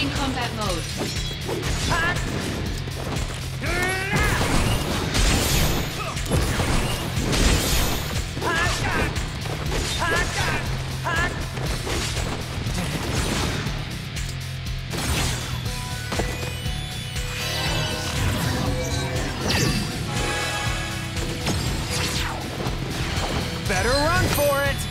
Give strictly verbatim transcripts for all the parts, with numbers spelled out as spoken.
Activating combat mode. Better run for it!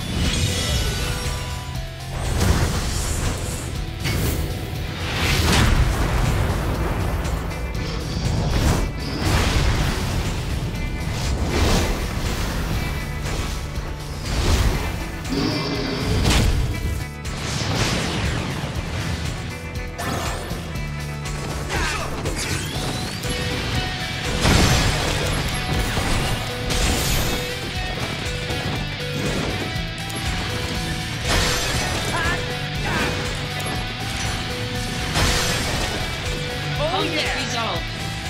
Conflict resolved.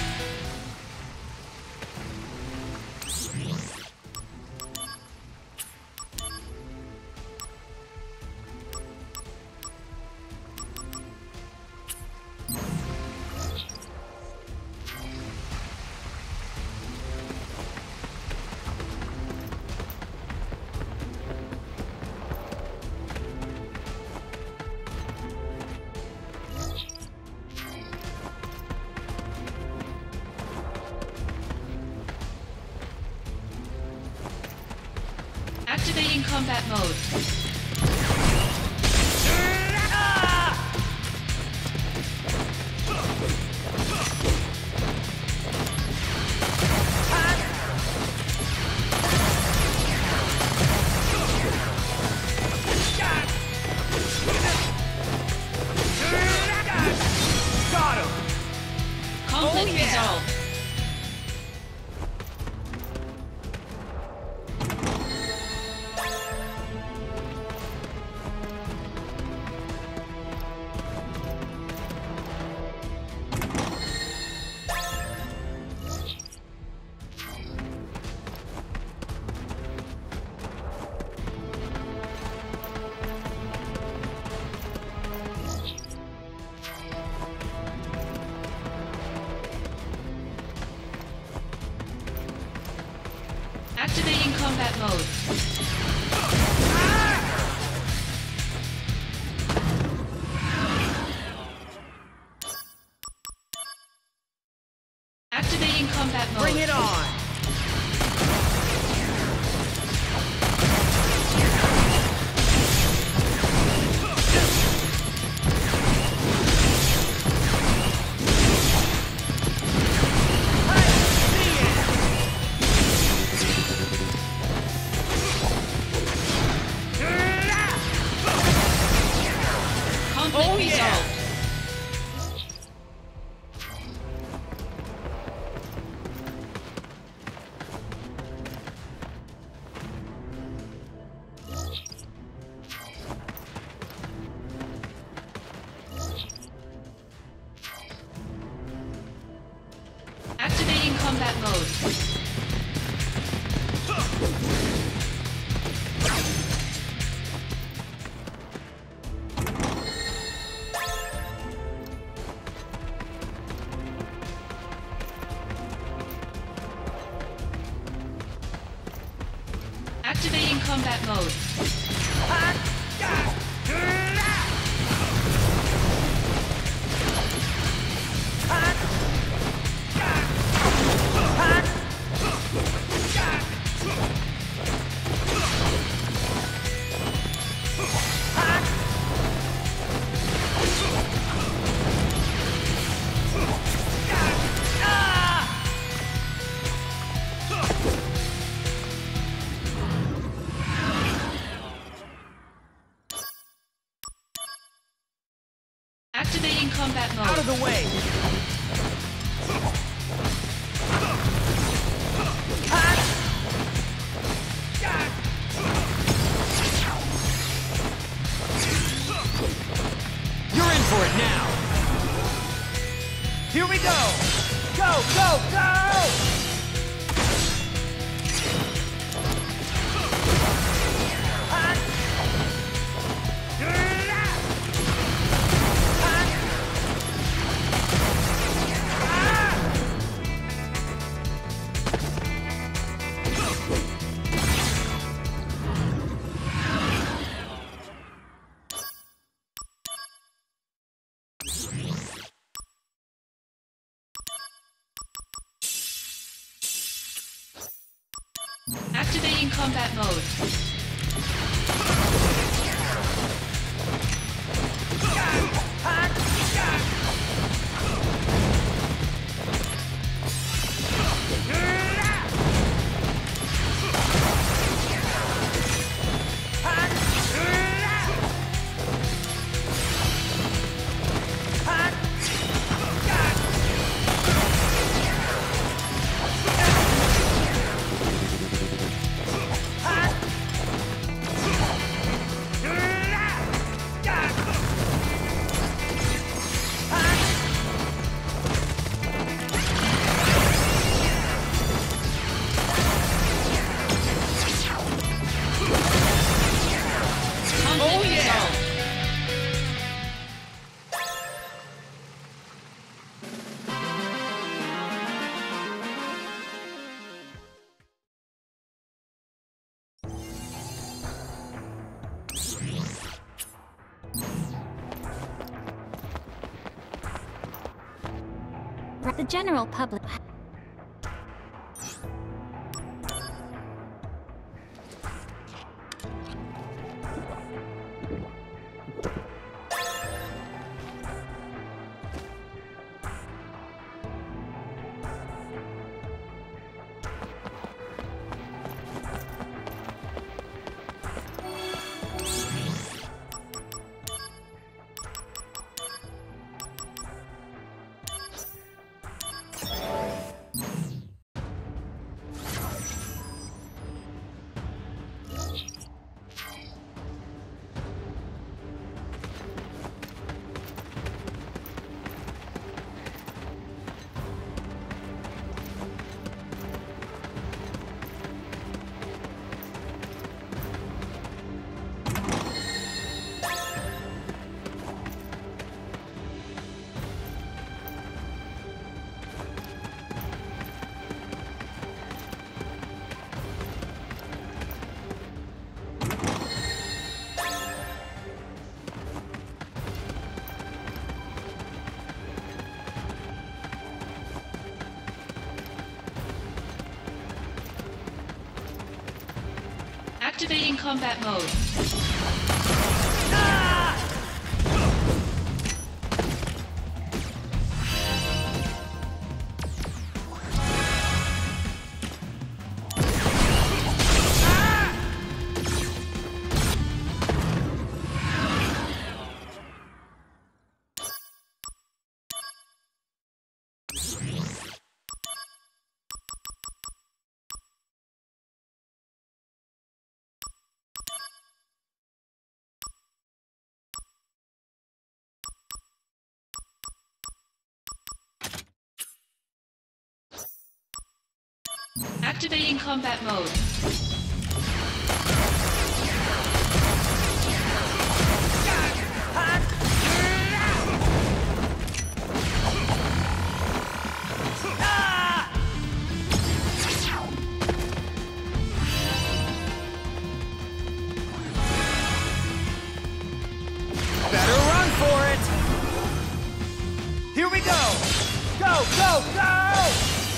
Activating combat mode. Got him! Conflict Oh, yeah. resolved. Activating combat mode. Activating combat mode. Bring it on! Conflict Oh, yeah. resolved. Activating combat mode. Activating combat mode. Activating combat mode. Out of the way! You're in for it now! Here we go! Go, go, go! Activating combat mode. Oh yeah! The general public. Activating combat mode. Activating combat mode. Better run for it! Here we go! Go, go, go!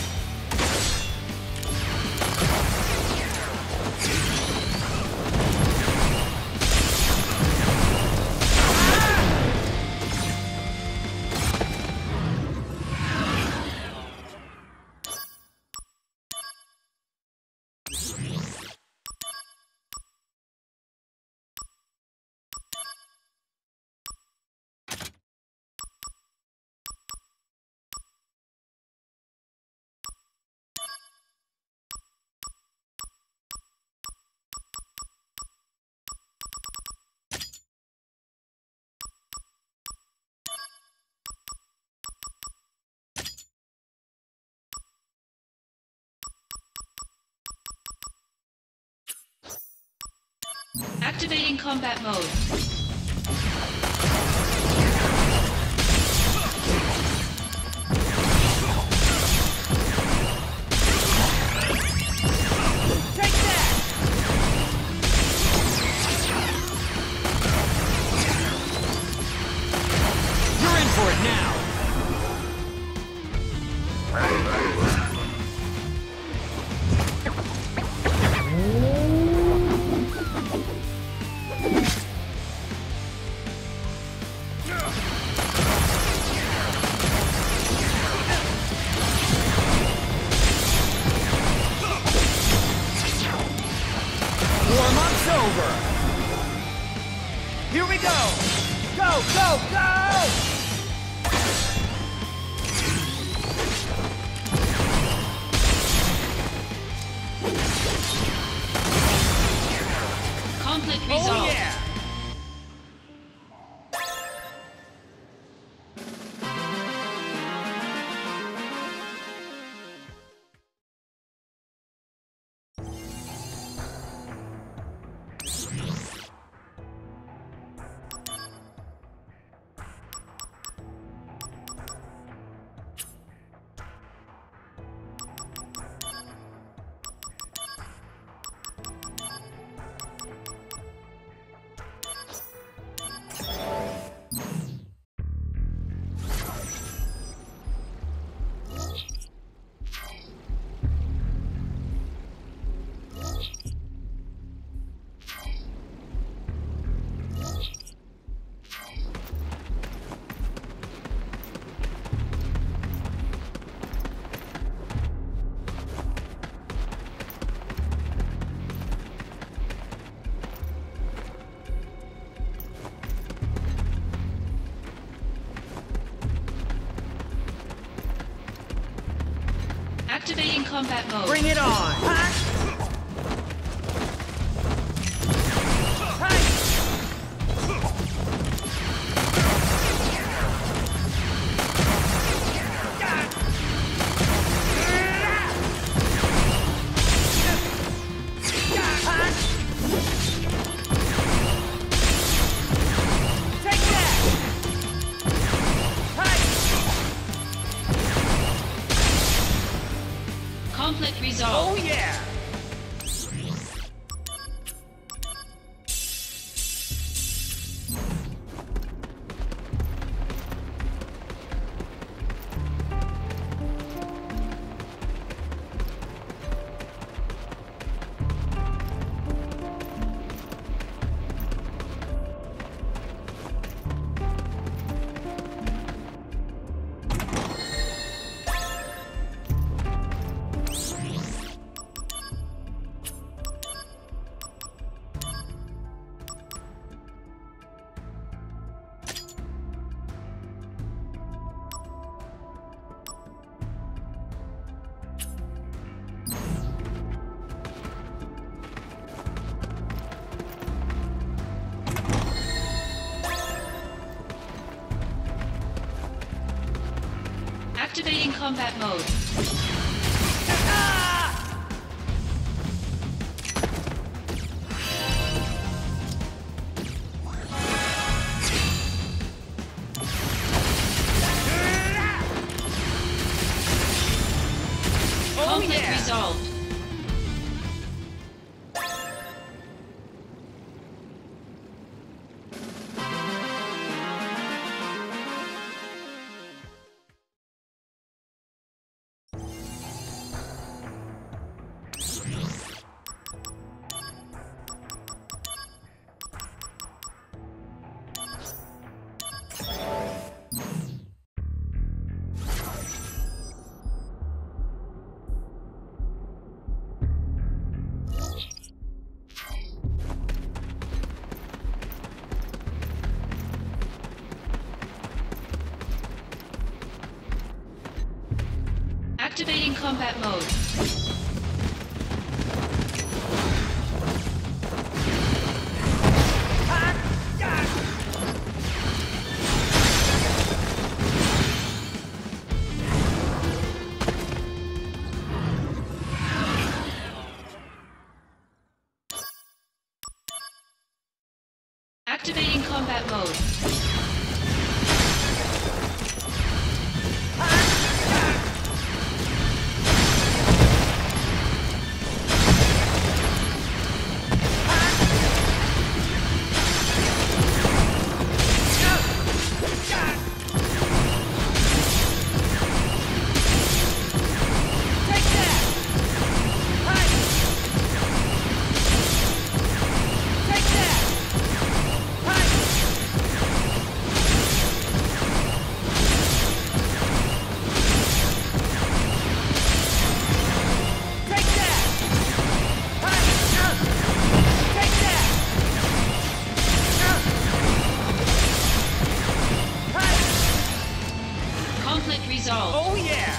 Activating combat mode. Take that! You're in for it now! go! Go, go, go! Conflict Oh resolved. yeah! Activating combat mode. Bring it on! Hi! Conflict Oh resolved. yeah! Activating combat mode. Oh Conflict yeah! resolved. Activating combat mode. Activating combat mode. Conflict resolved. Oh yeah!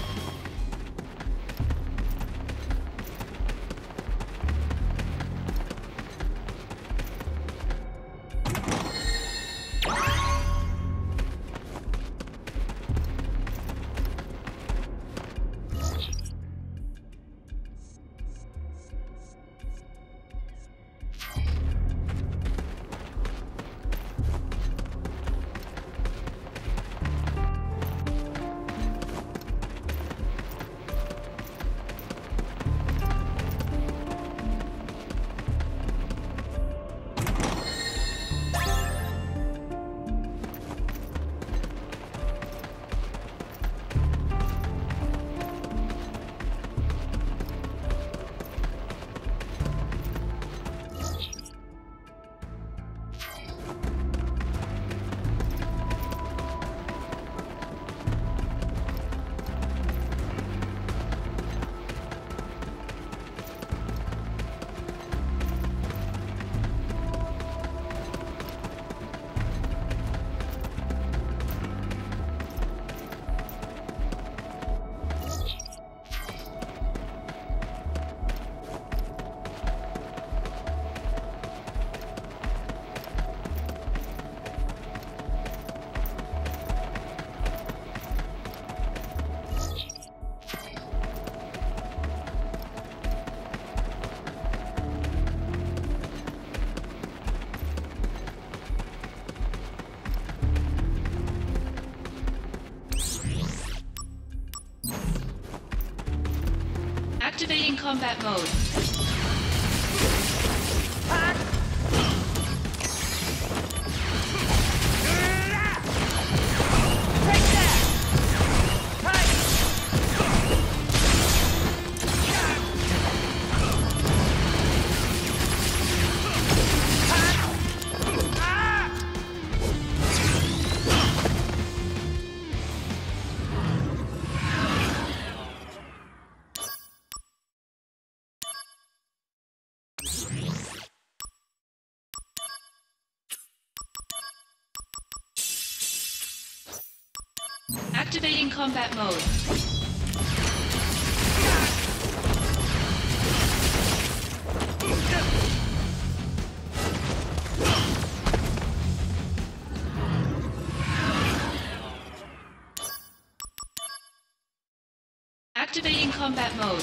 Activating combat mode. Activating combat mode. Activating combat mode.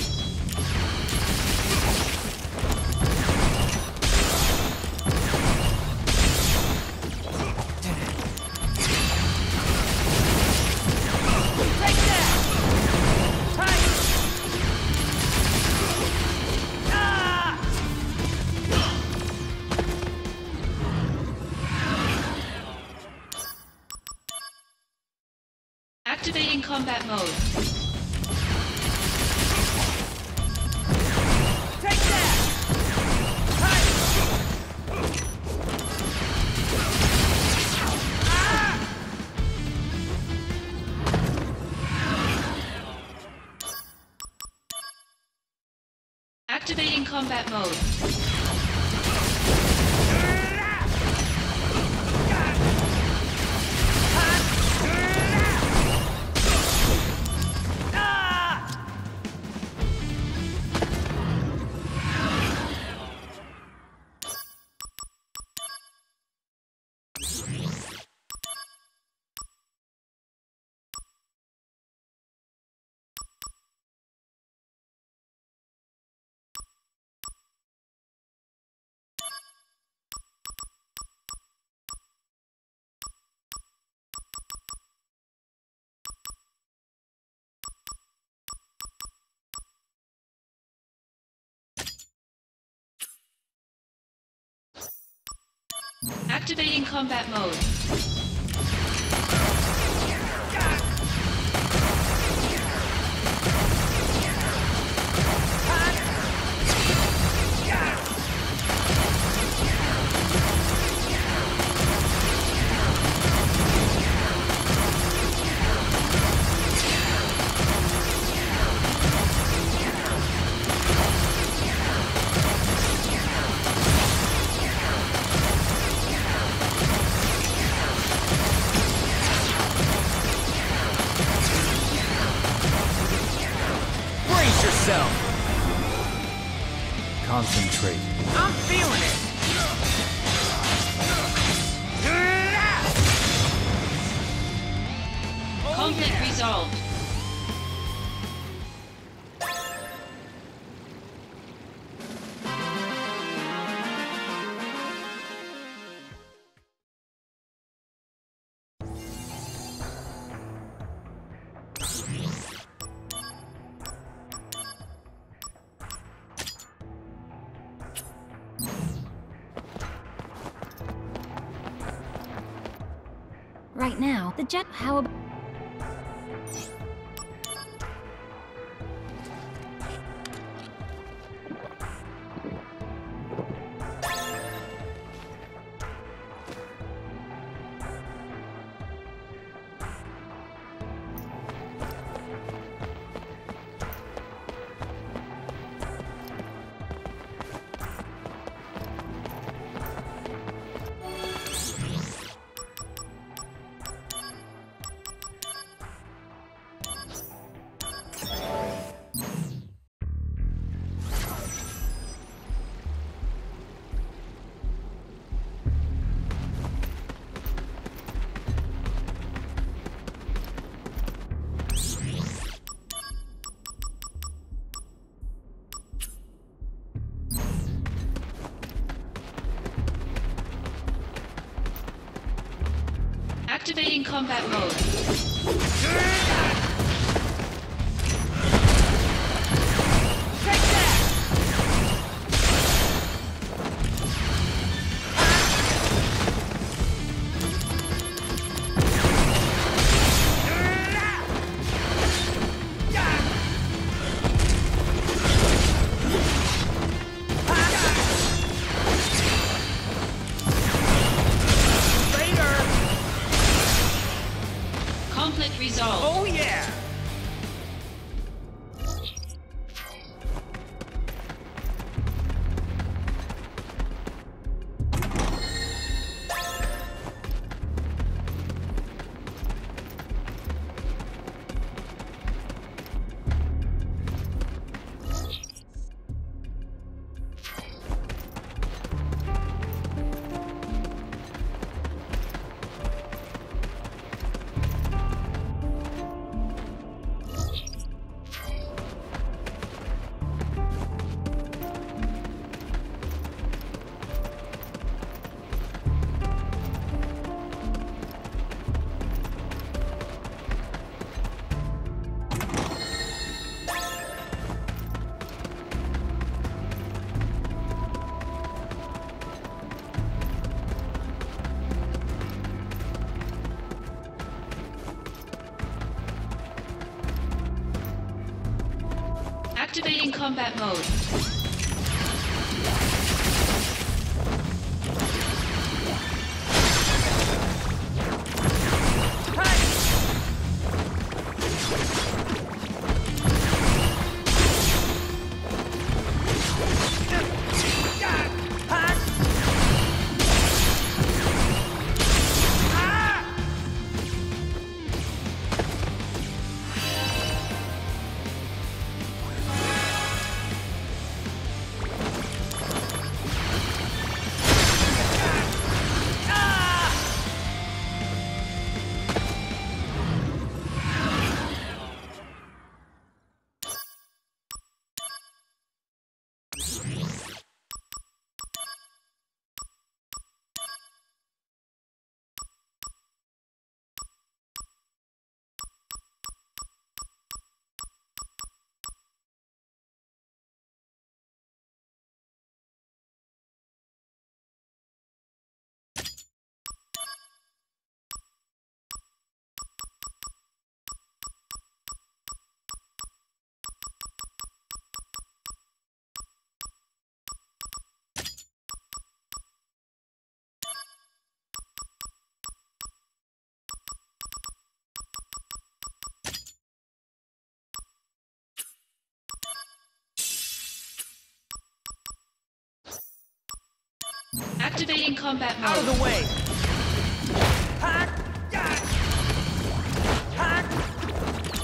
Activating combat mode. Take that! Hi! Ah! Activating combat mode. Activating combat mode. Concentrate. I'm feeling it. Conflict resolved. Right now, the jet. How about. Activating combat mode. Conflict resolved. Oh yeah! Activating combat mode. Activating combat mode. Out of the way! Hack! Got! Hack!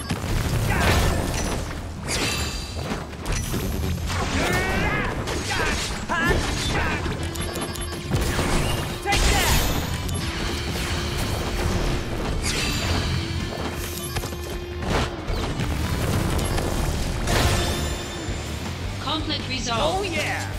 Got! Got! Conflict Oh resolved. yeah!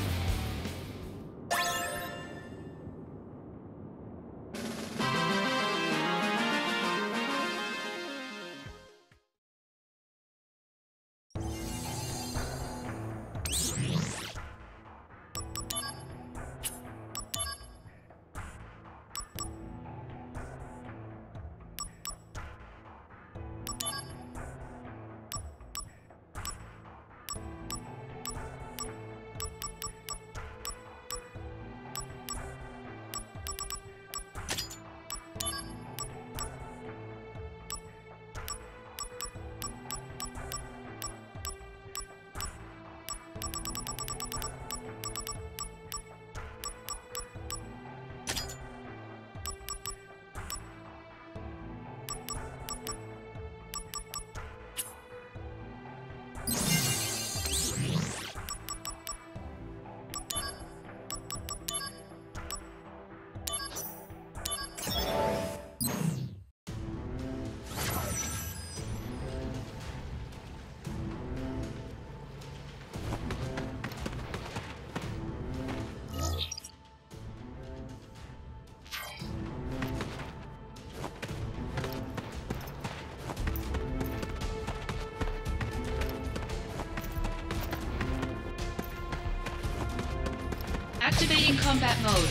Activating combat mode.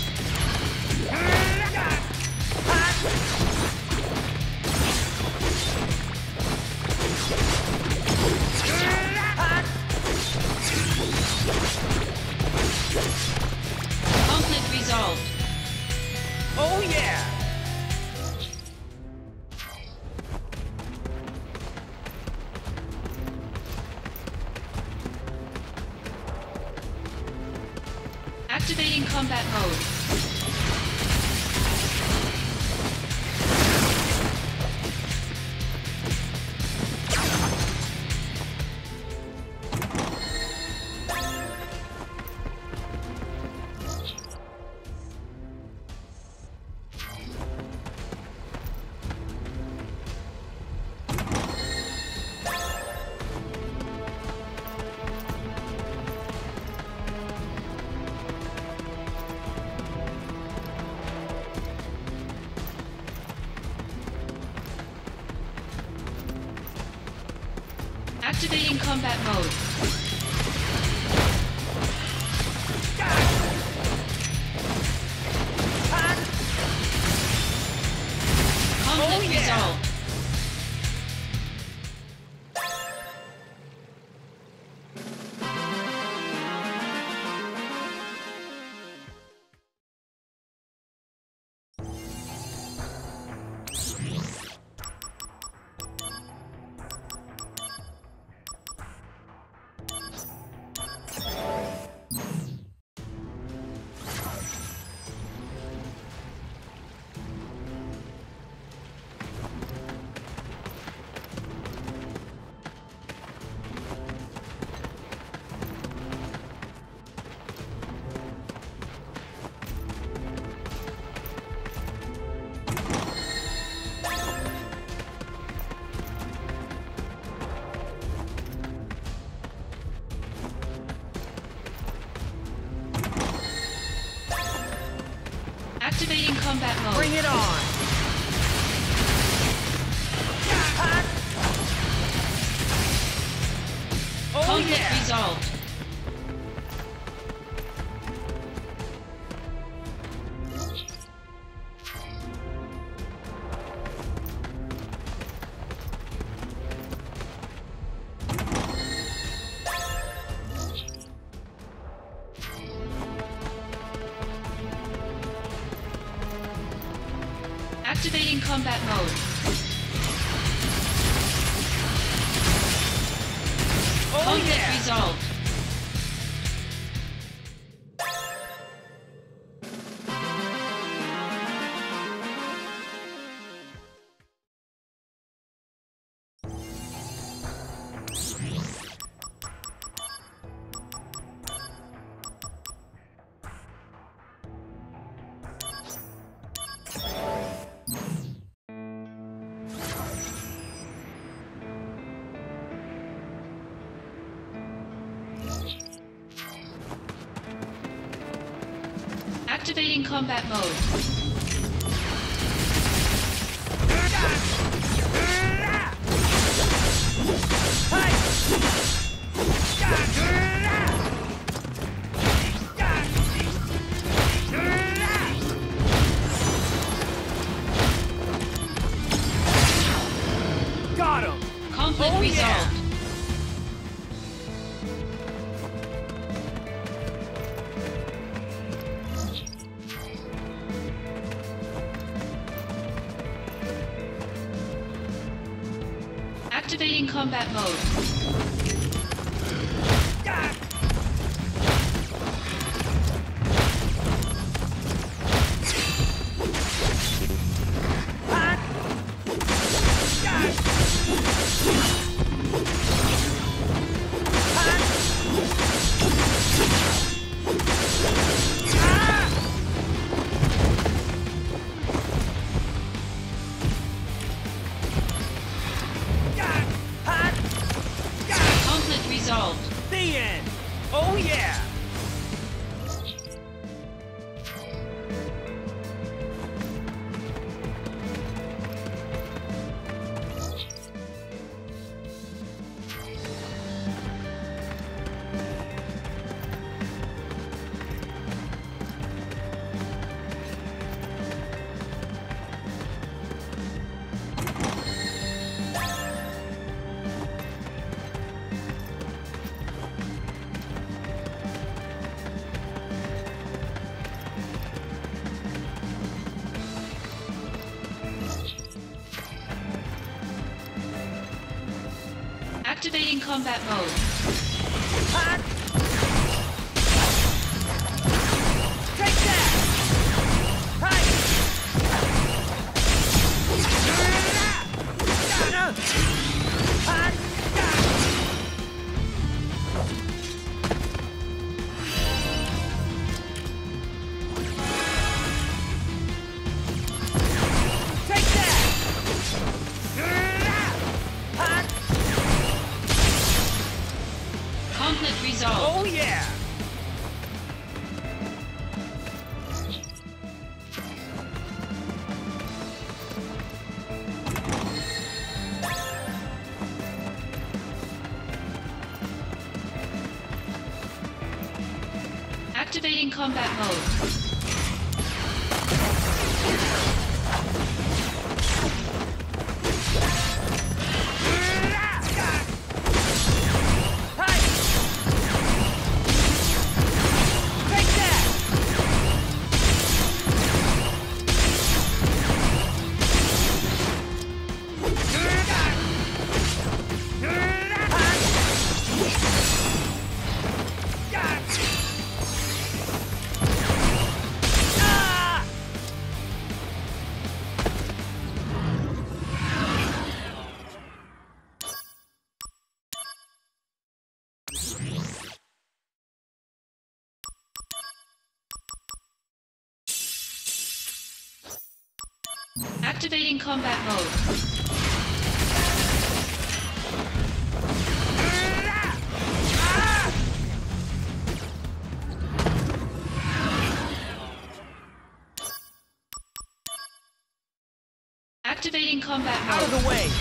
Conflict resolved. Oh yeah! Activating combat mode. Activating combat mode. Conflict Oh, yeah. resolved. Activating combat mode. Bring it on! Oh Conflict yeah! resolved. Activating combat mode. Oh Conflict yeah! resolved. Activating combat mode. Got him! Conflict Oh, resolved. yeah. Activating combat mode. Conflict resolved. The end! Oh yeah! Activating combat mode. Take that! Hey! Take that! Conflict resolved. Oh yeah! Activating combat mode. Activating combat mode. Activating combat mode. Out of the way!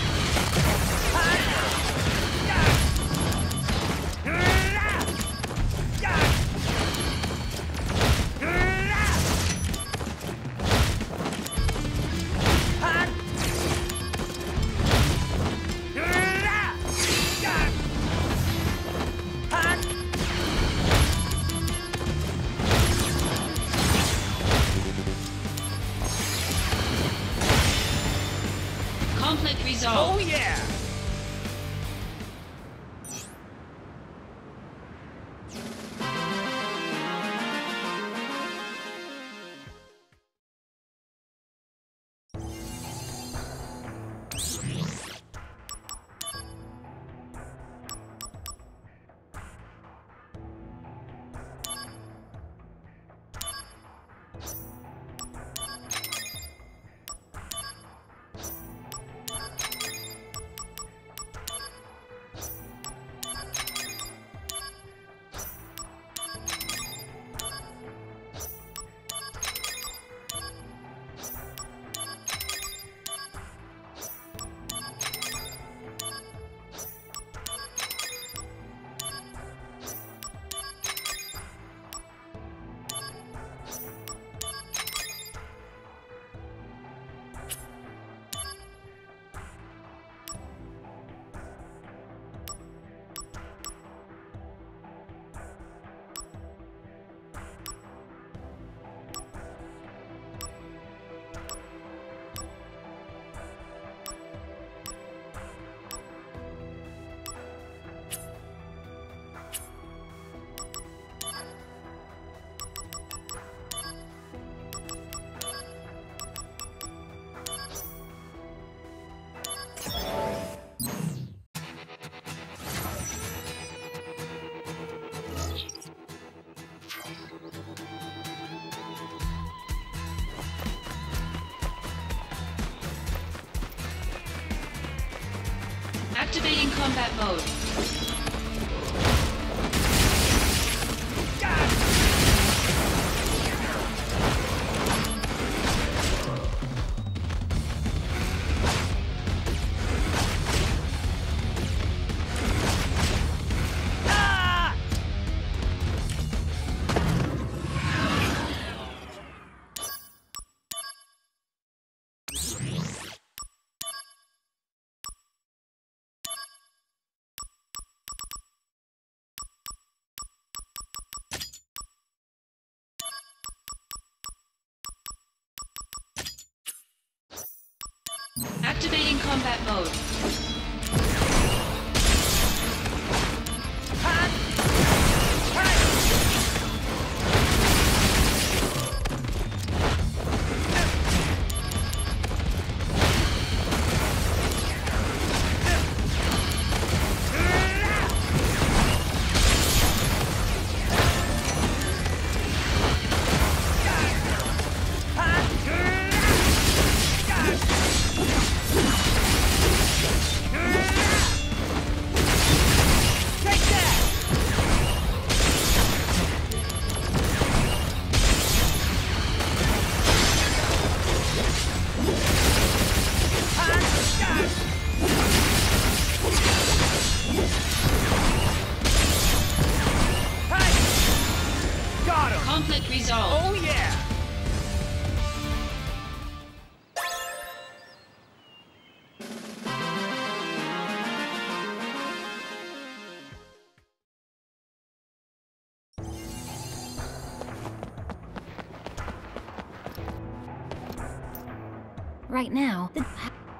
Conflict resolved. Oh yeah! Activating combat mode. Activating combat mode. Conflict resolved. Oh yeah! Right now, the...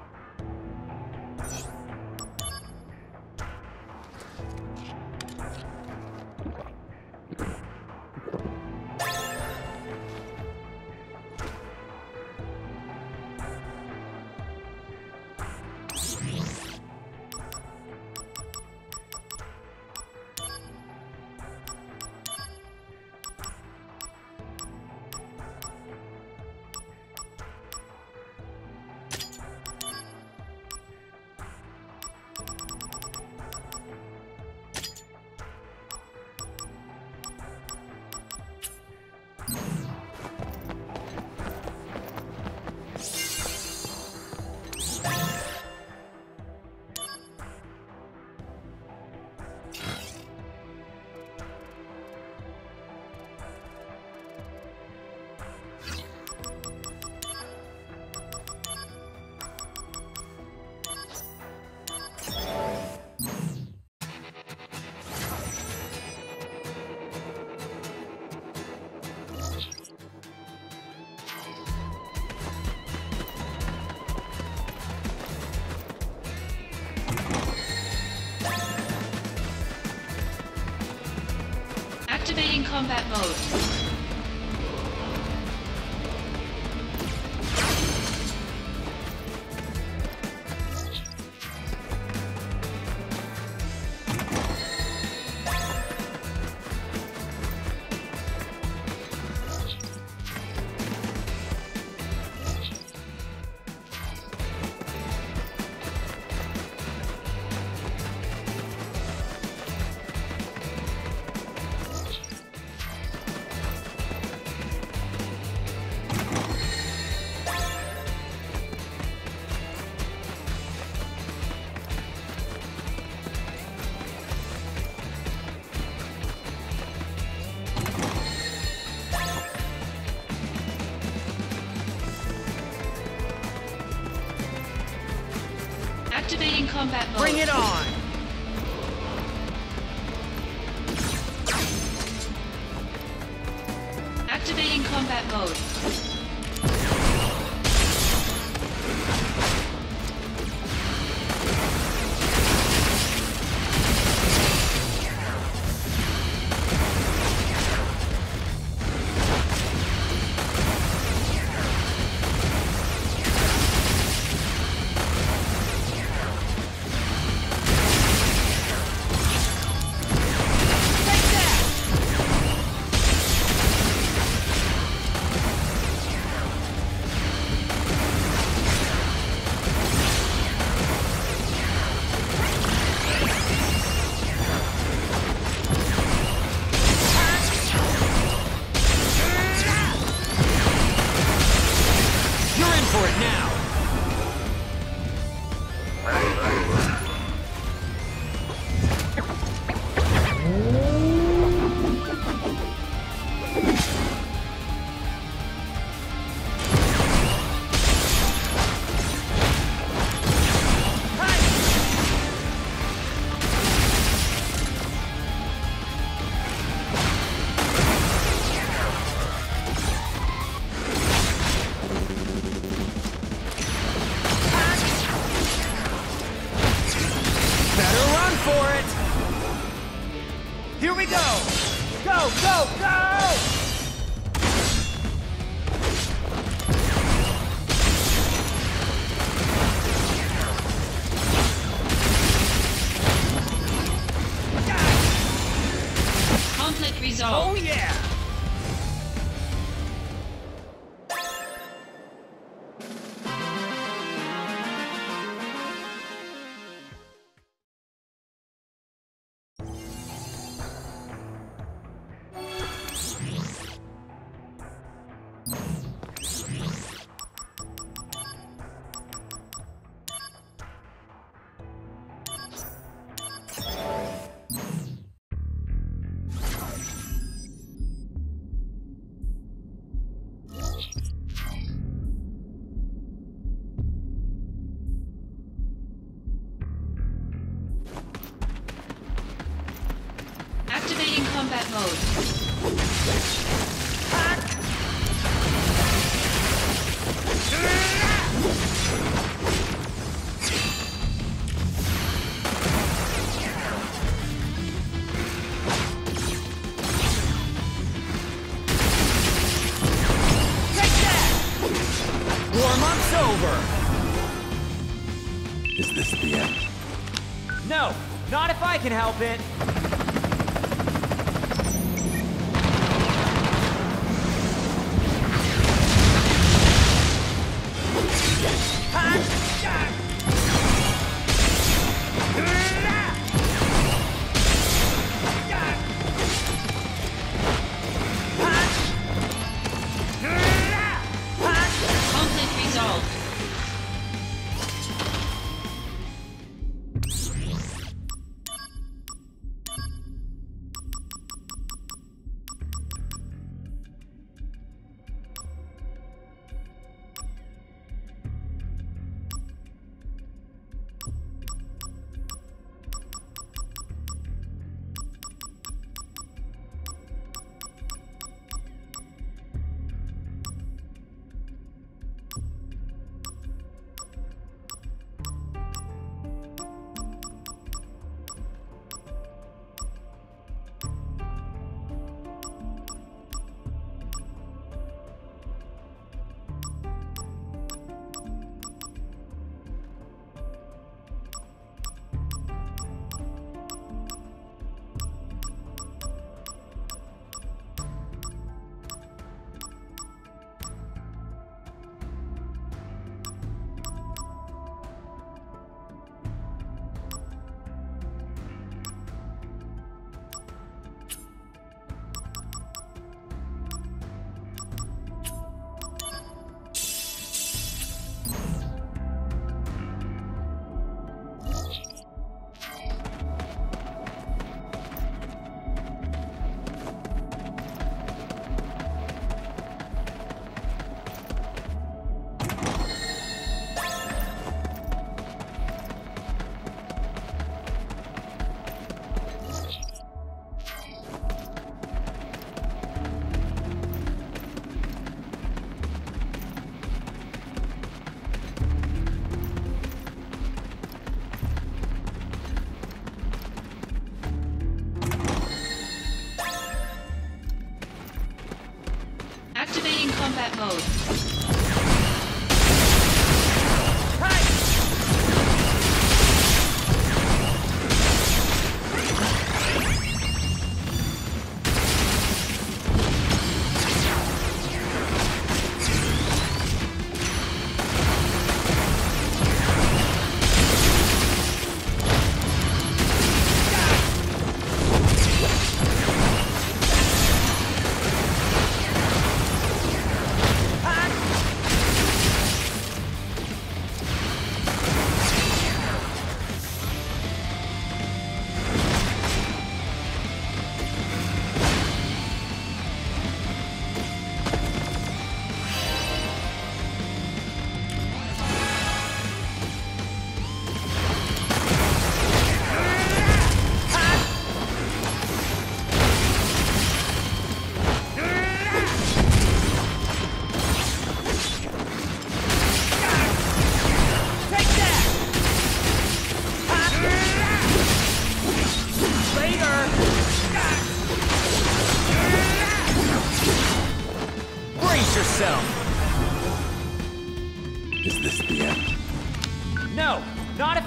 Activating combat mode. Activating combat mode. Bring it on! Activating combat mode. for it! Here we go! Go, go, go! Conflict Oh resolved. yeah! Activating combat mode. Take that! Warm-up's over! Is this the end? No, not if I can help it! Conflict resolved.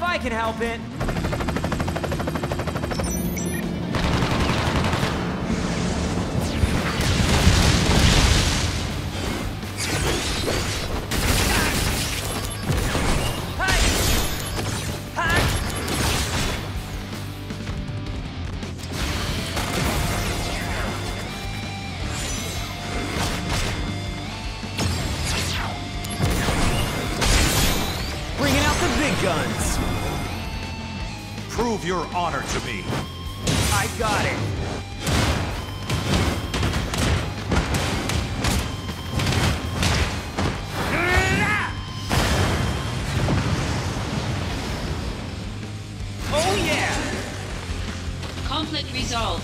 I can help it. Guns. Prove your honor to me. I got it. Oh yeah! Conflict resolved.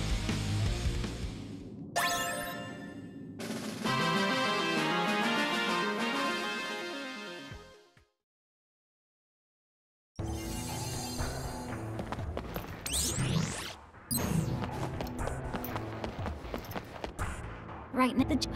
Right now, the jet.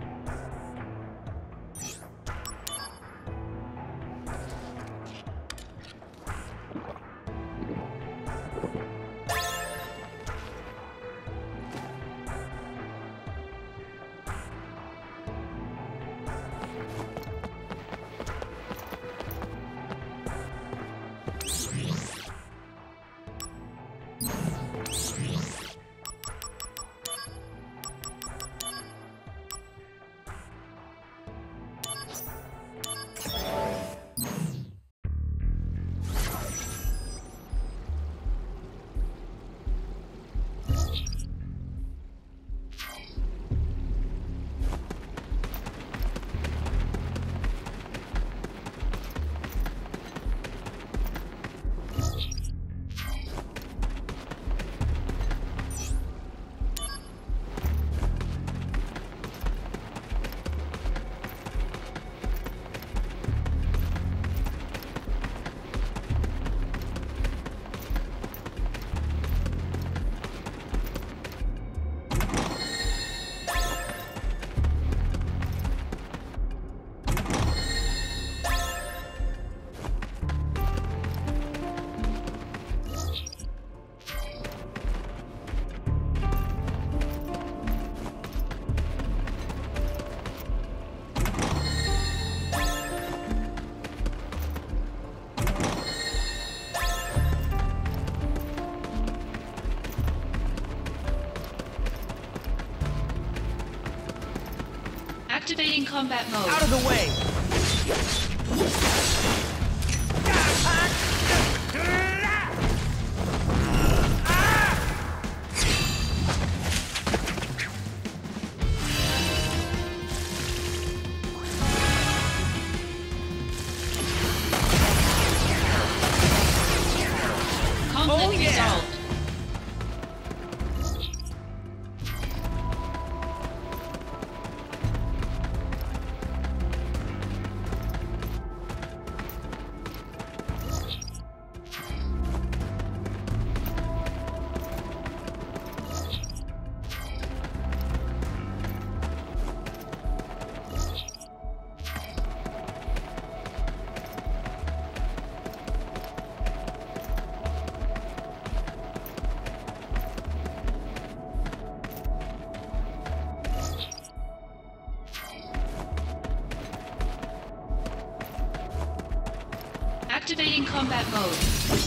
Activating combat mode. Out of the way! Conflict Oh, yeah. resolved. Activating combat mode.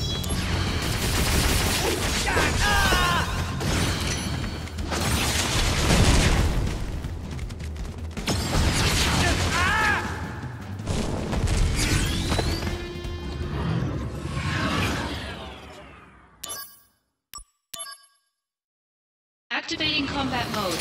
Activating combat mode.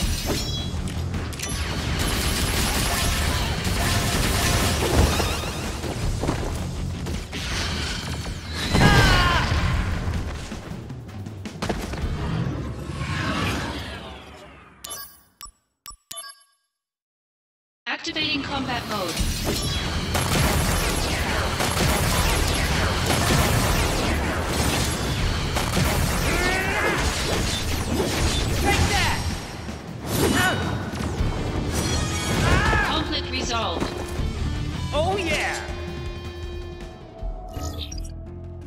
Activating combat mode. Take that! Conflict resolved. Oh yeah!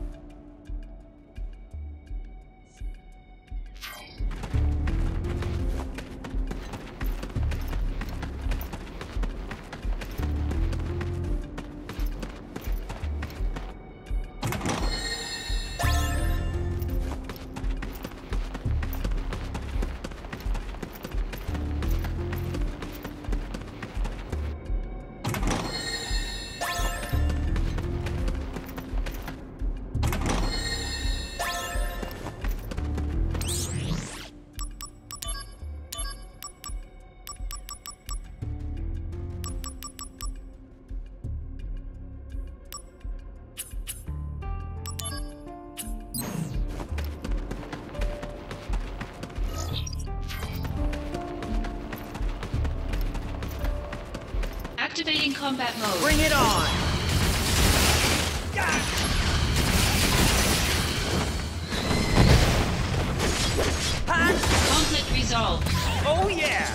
Activating combat mode. Bring it on! Yeah. Conflict resolved. Oh yeah!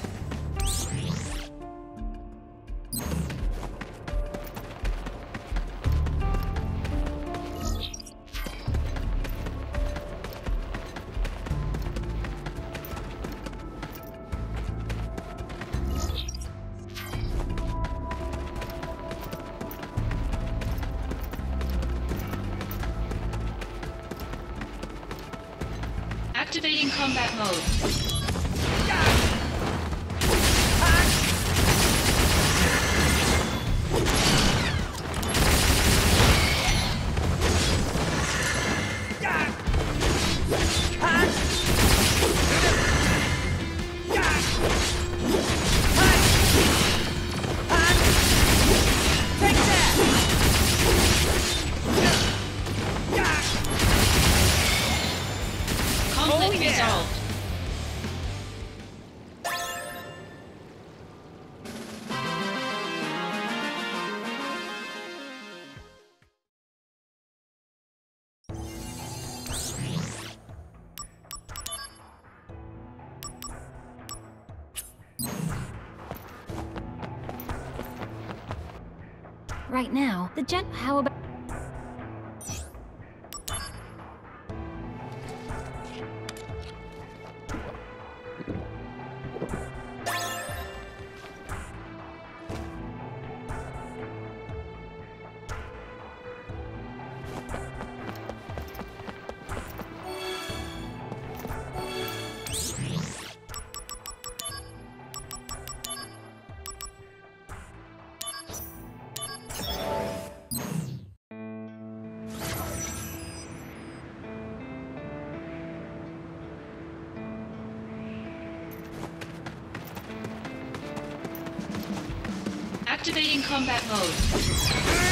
Activating combat mode. Conflict Oh, yeah. resolved. Right now, the jet. How about. Activating combat mode.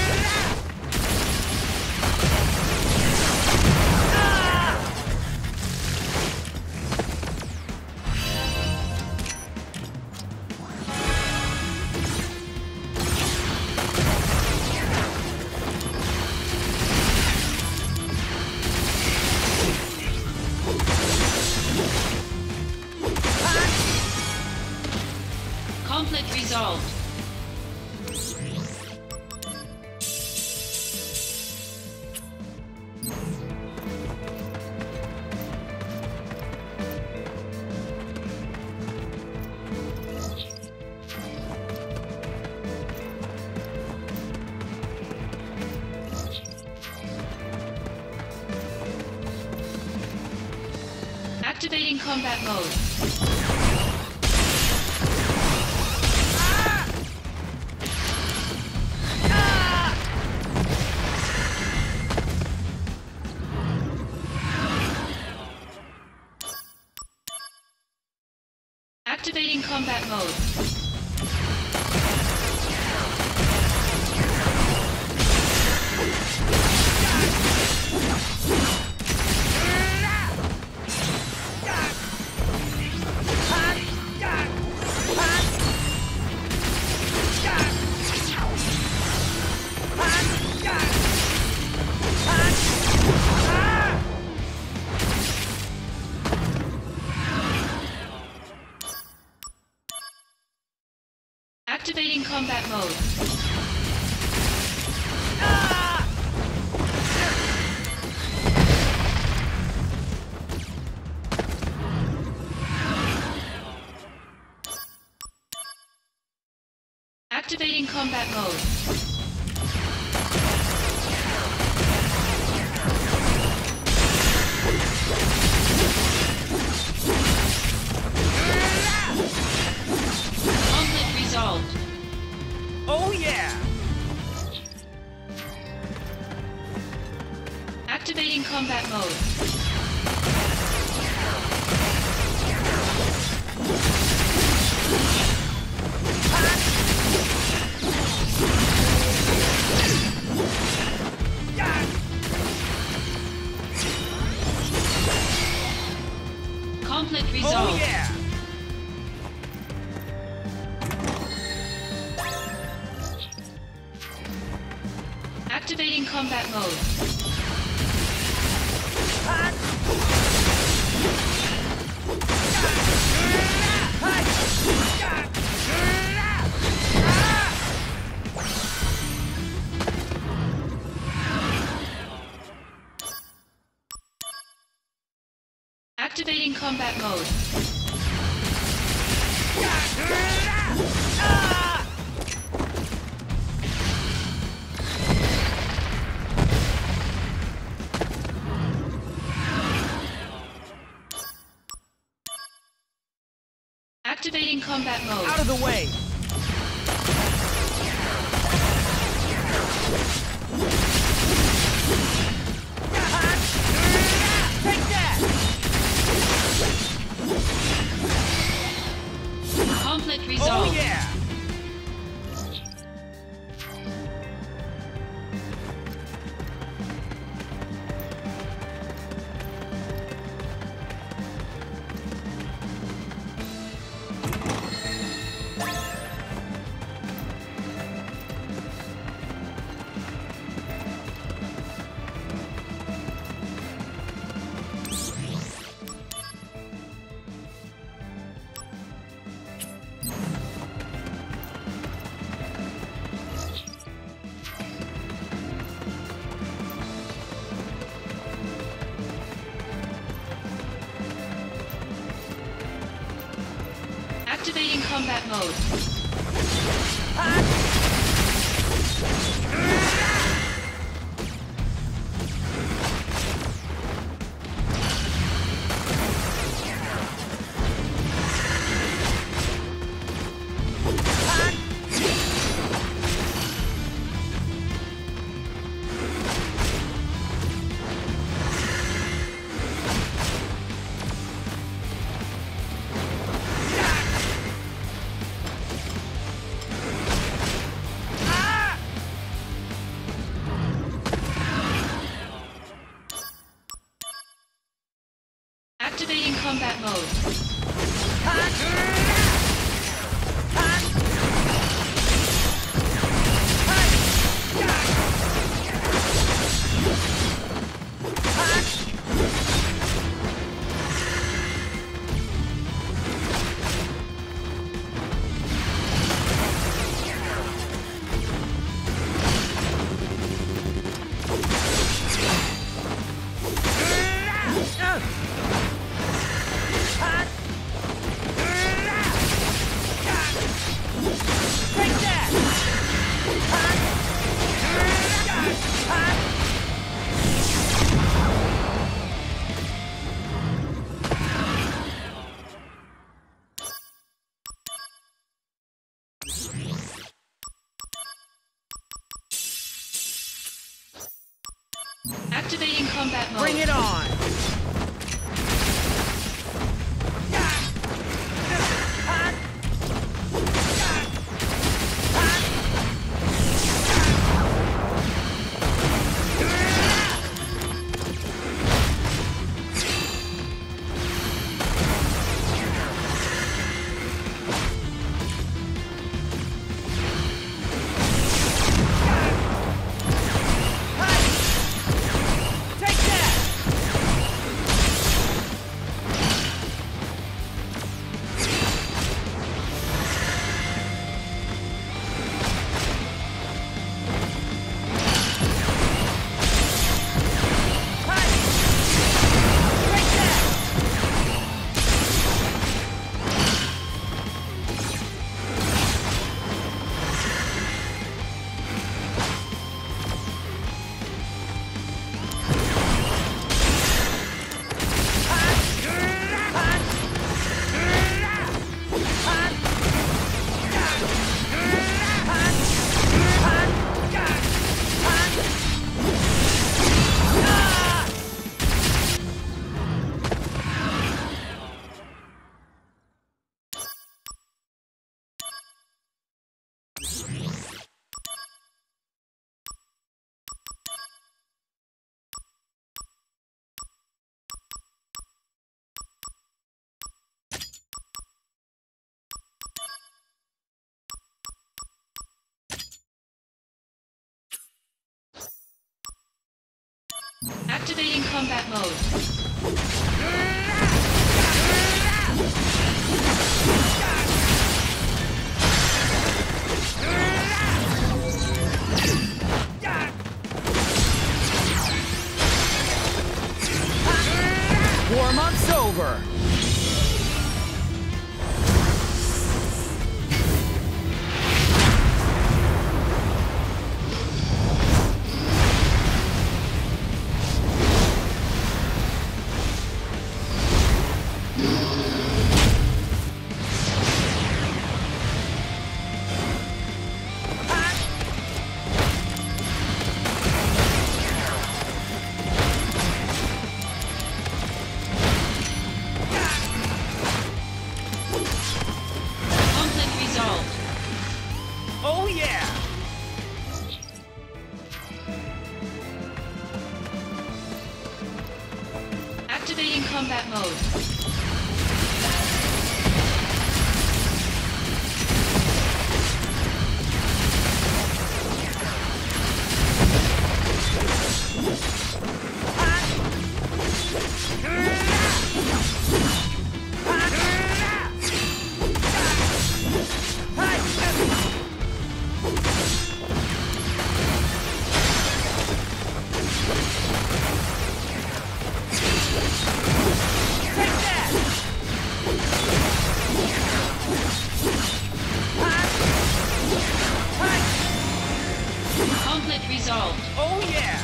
Conflict resolved. Activating combat mode. Activating combat mode. Activating combat mode. Activating combat mode. Conflict resolved. Oh yeah! Activating combat mode. Conflict resolved. Oh yeah! combat mode. Activating combat mode. Activating combat mode. Out of the way! Take that! Conflict resolved. Oh yeah! Activating combat mode. Activating combat mode. Activating combat mode. Bring it on! Take that! Activating combat mode. Warm-up's over. Oh yeah! Activating combat mode. Conflict resolved. Oh yeah!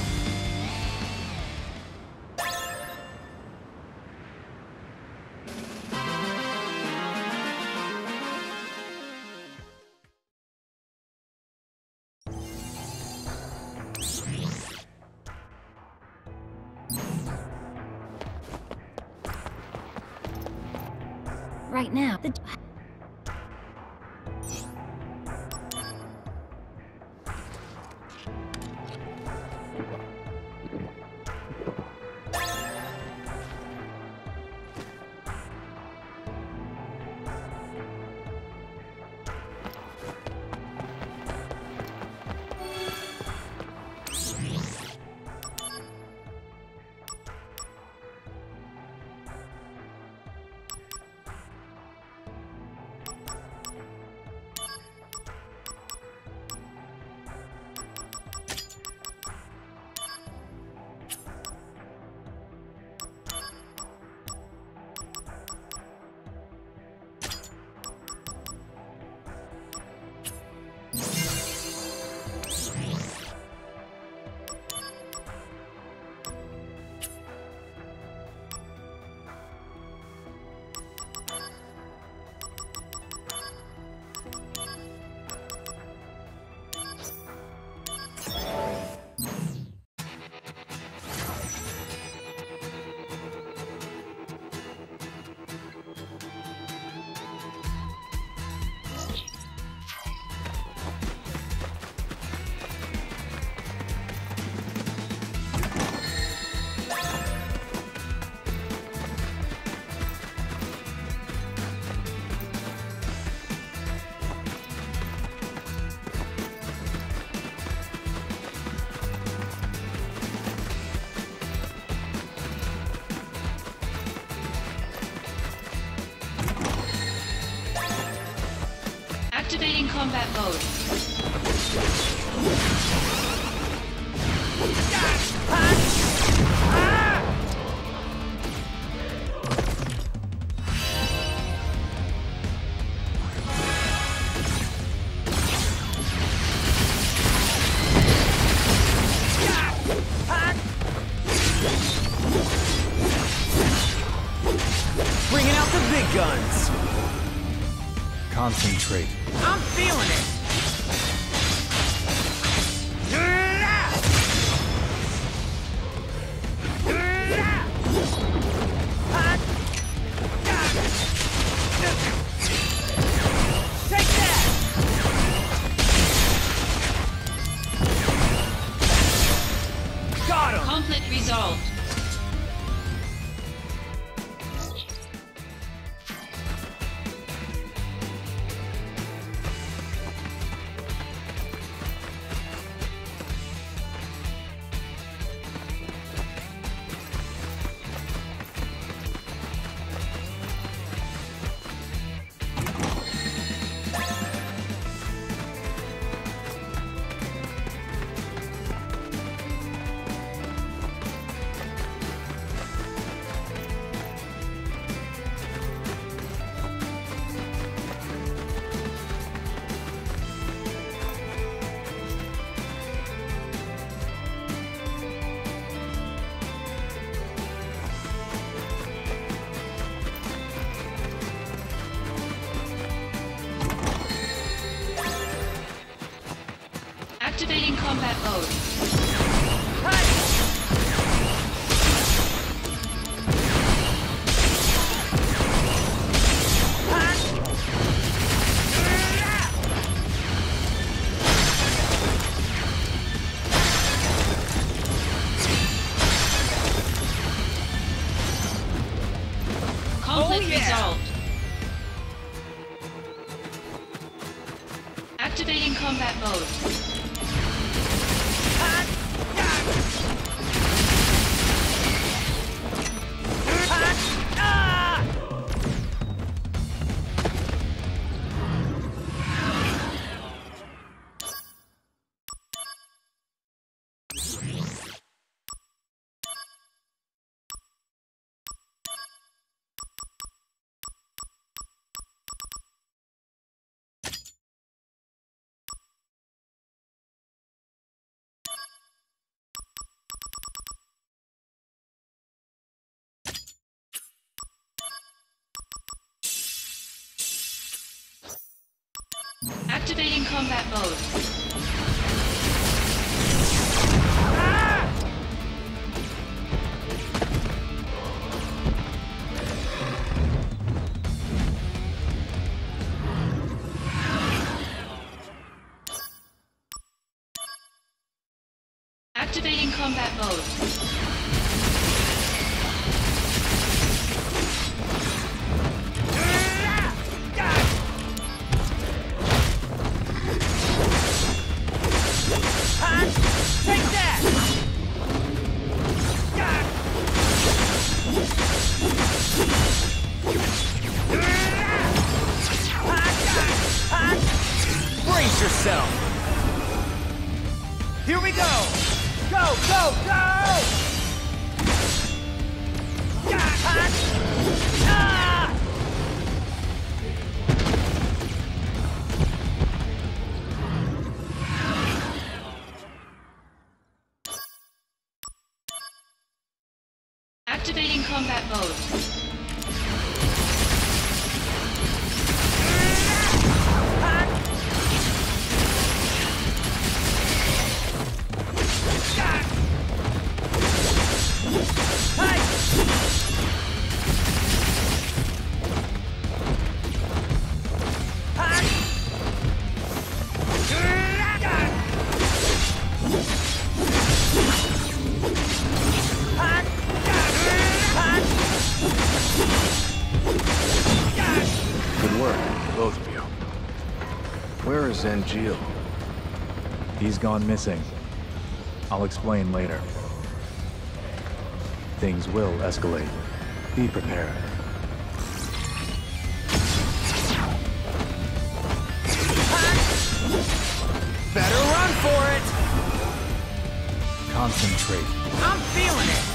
Right now, the... Activating combat mode. Bringing out the big guns. Concentrate. I'm feeling it. Take that. Got him. Conflict resolved. combat mode. Conflict yeah. resolved. Activating combat mode. Activating combat mode. Activating combat mode. Take that! Brace yourself! Here we go! Go, go, go! Ah! Activating combat mode. Good work, both of you. Where is Angeal? He's gone missing. I'll explain later. Things will escalate. Be prepared. Better run for it! Concentrate. I'm feeling it!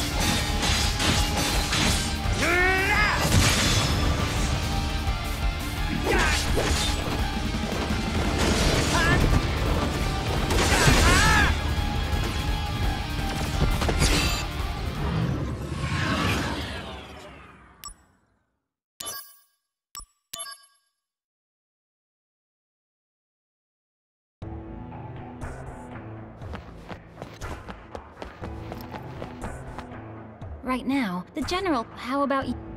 Right now, the general, how about you?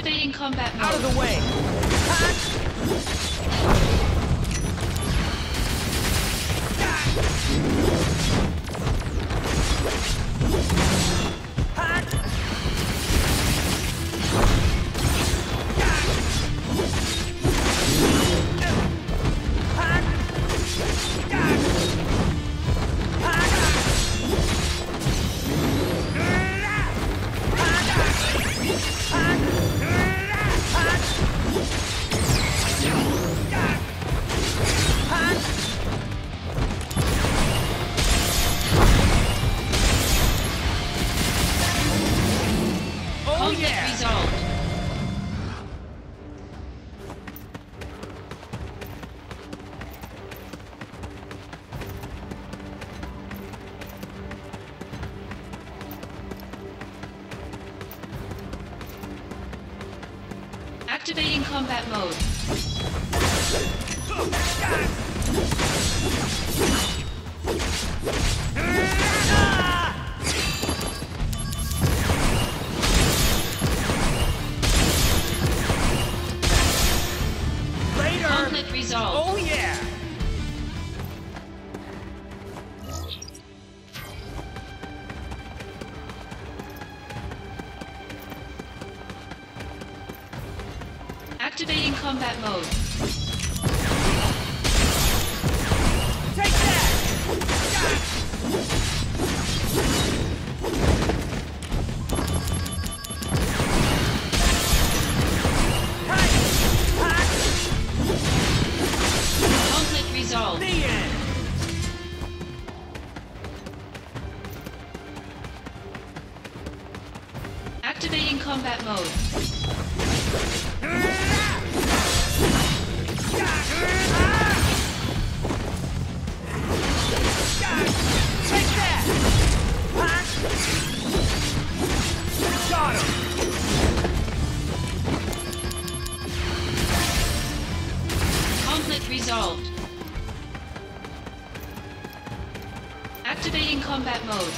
Activating combat mode. Out of the way! Conflict yeah. resolved. Activating combat mode. Later! Conflict resolved. Oh yeah! Activating combat mode. Take that! Conflict resolved. The end! Activating combat mode. Take that! Got him! Conflict resolved. Activating combat mode.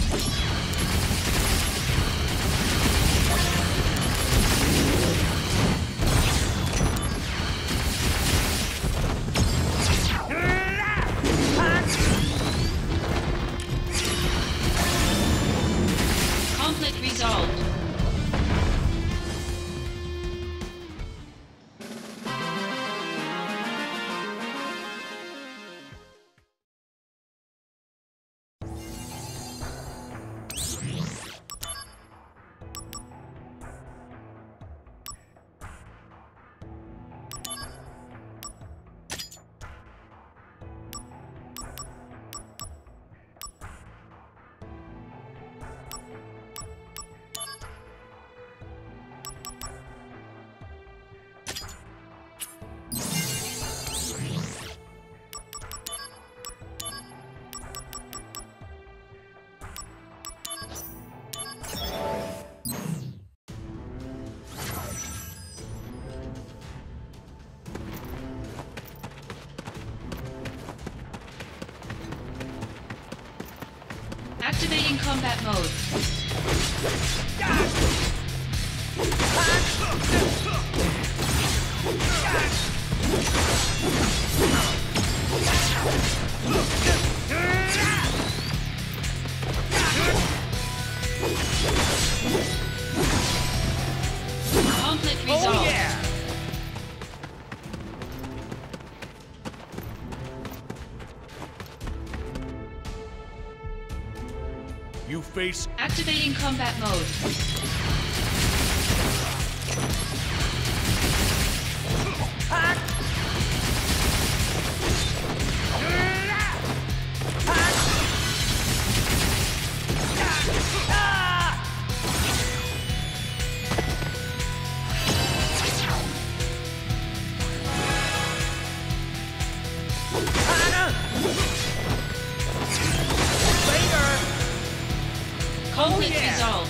Conflict resolved. Activating combat mode. Conflict resolved. Oh yeah! You face Activating combat mode. Conflict yeah. resolved.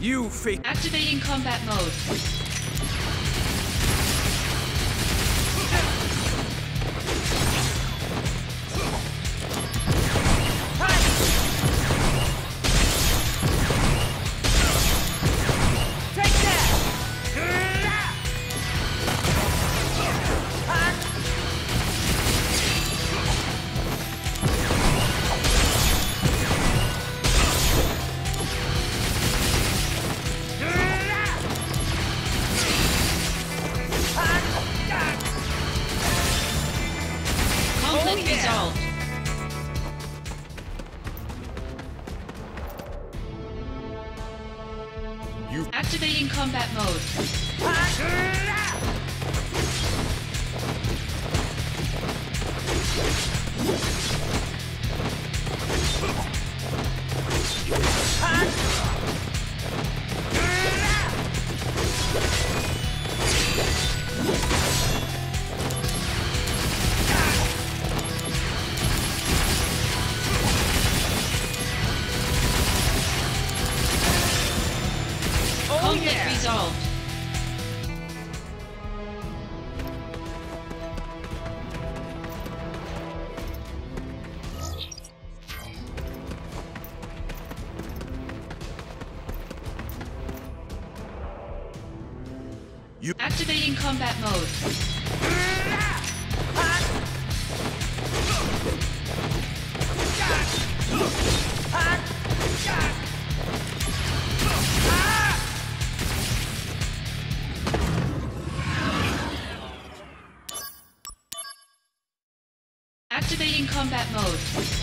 You fake. Activating combat mode. Take that! Conflict yeah. resolved. You. Activating combat mode. Oh Conflict yeah! resolved. You. Activating combat mode. Activating combat mode.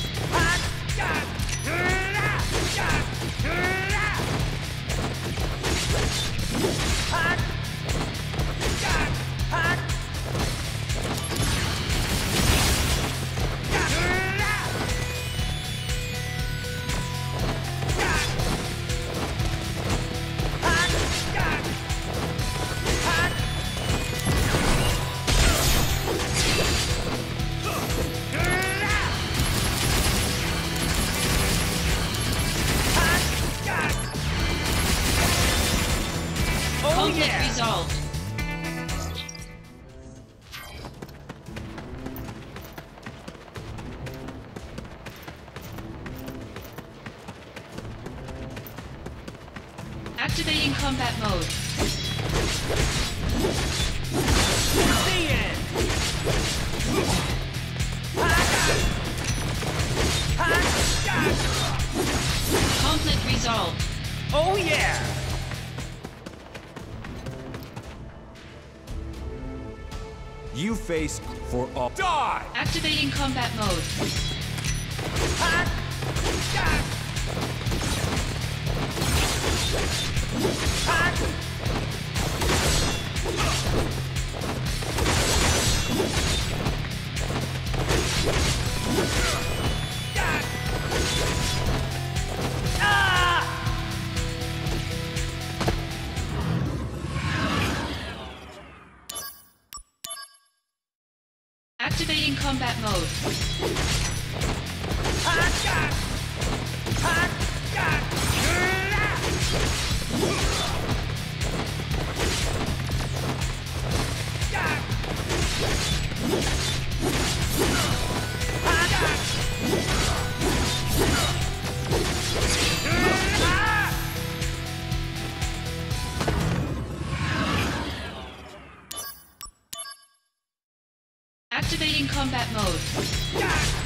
Oh Conflict yeah! resolved. Activating combat mode. The end! Conflict resolved. Oh yeah! You face for all. Die! Activating combat mode. Activating combat mode. Activating combat mode.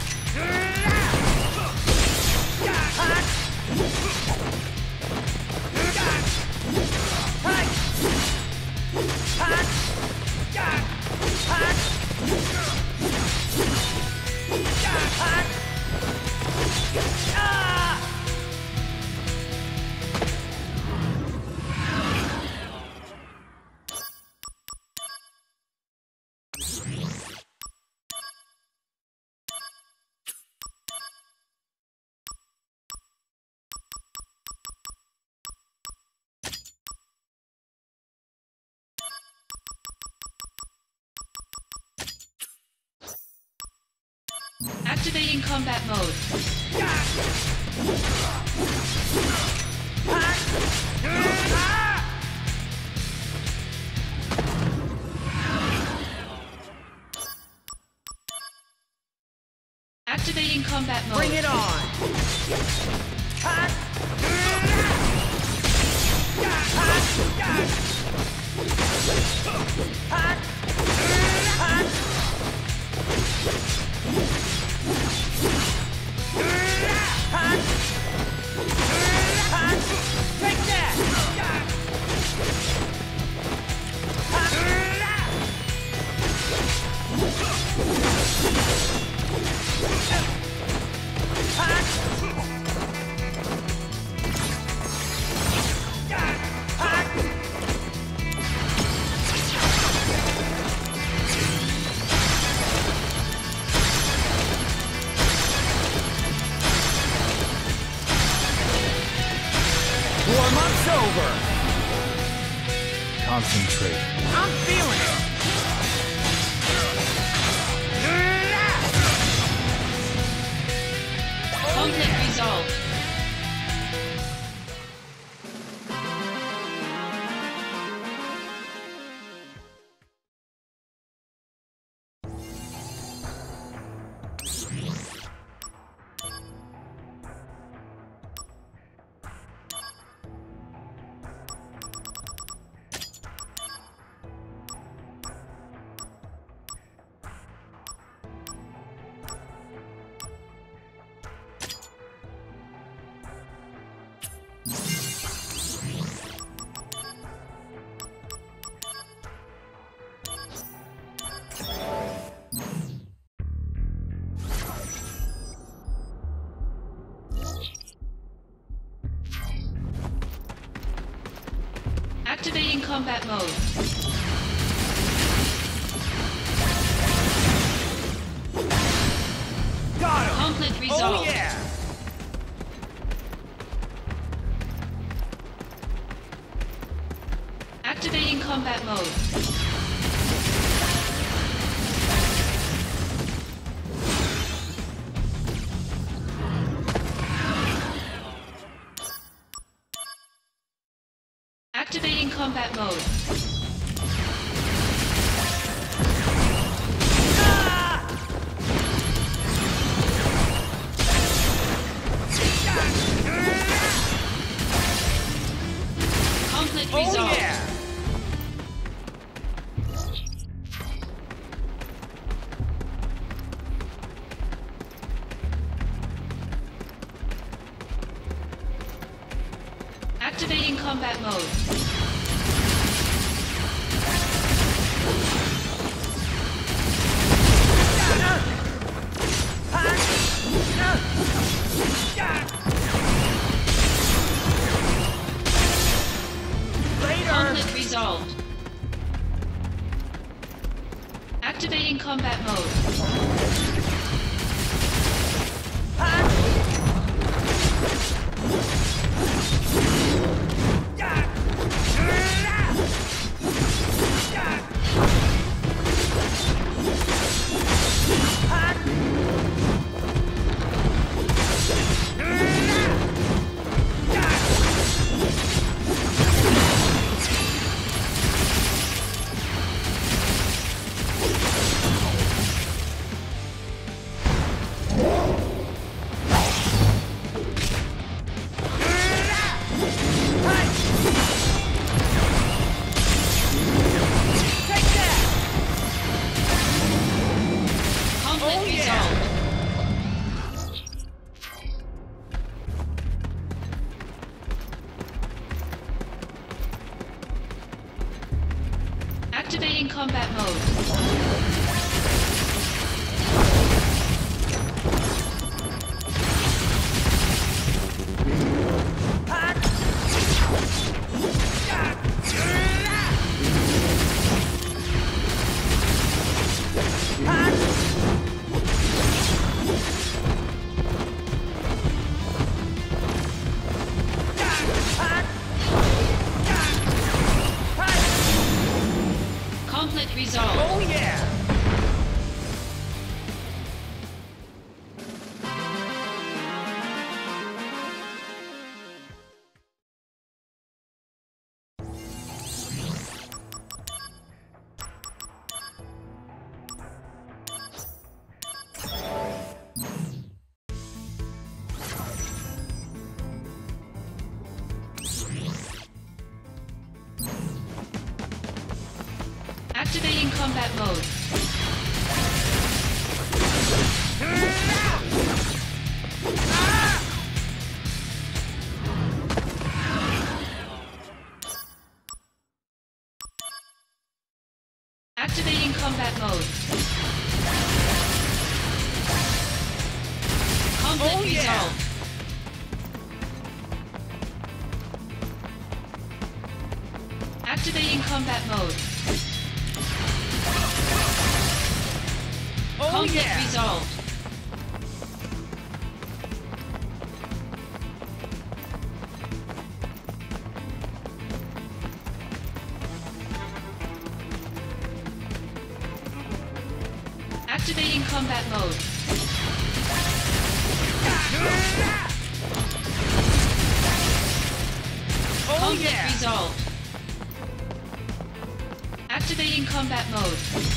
Activating combat mode. Activating combat mode. Bring it on! Take that! Warm-up's over! Concentrate. I'm feeling it! Conflict resolved. Activating combat mode. Got him! Conflict resolved. Oh yeah! Activating combat mode. Activating combat mode. Conflict Oh resolved. yeah! Activating combat mode. Conflict resolved. Activating combat mode. Conflict resolved. Activating combat mode. Conflict resolved. Oh yeah! Activating combat mode. Activating combat mode. Conflict Oh, yeah. resolved. Activating combat mode. Oh Conflict yeah! resolved. Activating combat mode. Oh Conflict yeah! resolved. Activating combat mode.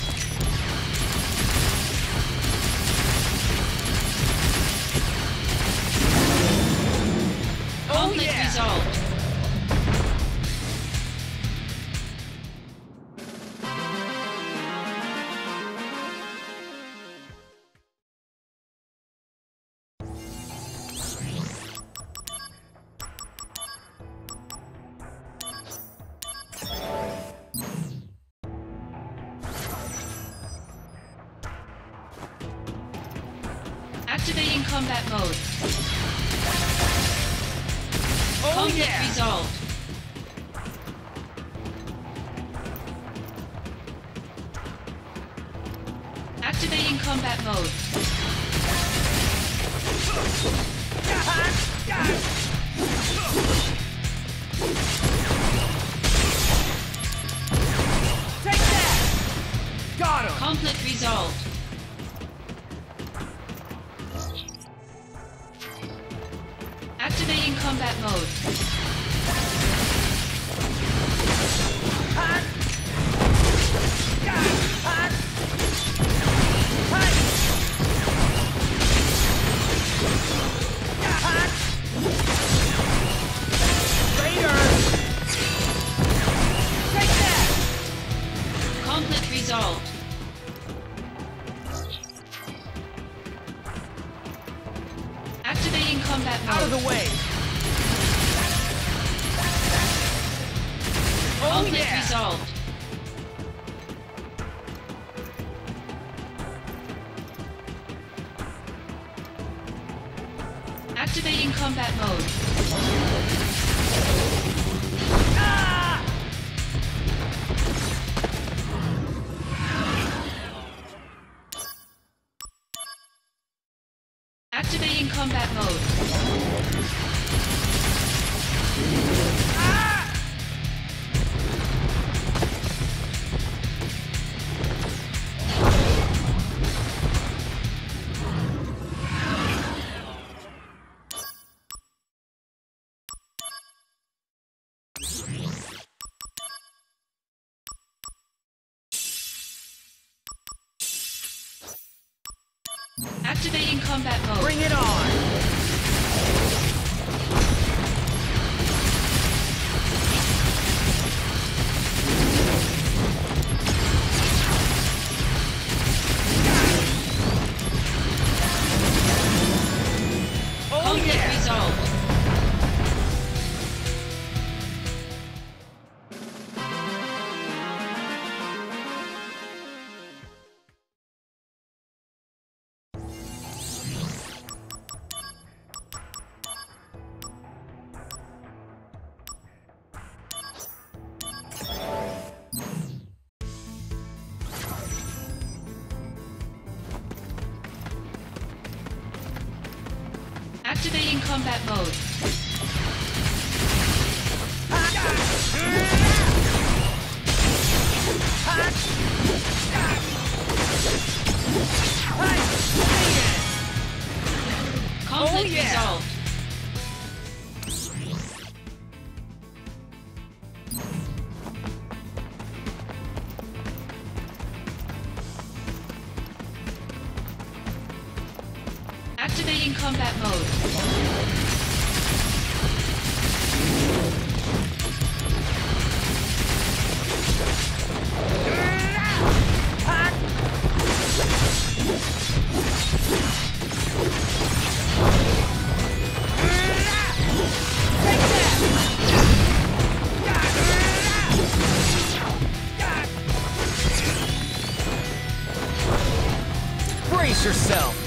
Oh Conflict yeah! resolved. Activating combat mode. Oh Conflict yeah! resolved. Activating combat mode. Take that! Got him! Conflict resolved. Activating combat mode. Hot! Hot! Hot! Hot! Raider! Take that! Conflict resolved. Activating combat mode. Out of the way! Oh Conflict yeah! resolved. Activating combat mode. Ah! Activating combat mode. Ah! Activating combat mode. Bring it on! Oh Conflict yeah! resolved. Activating combat mode. Conflict yeah. resolved. Activating combat mode. Brace yourself!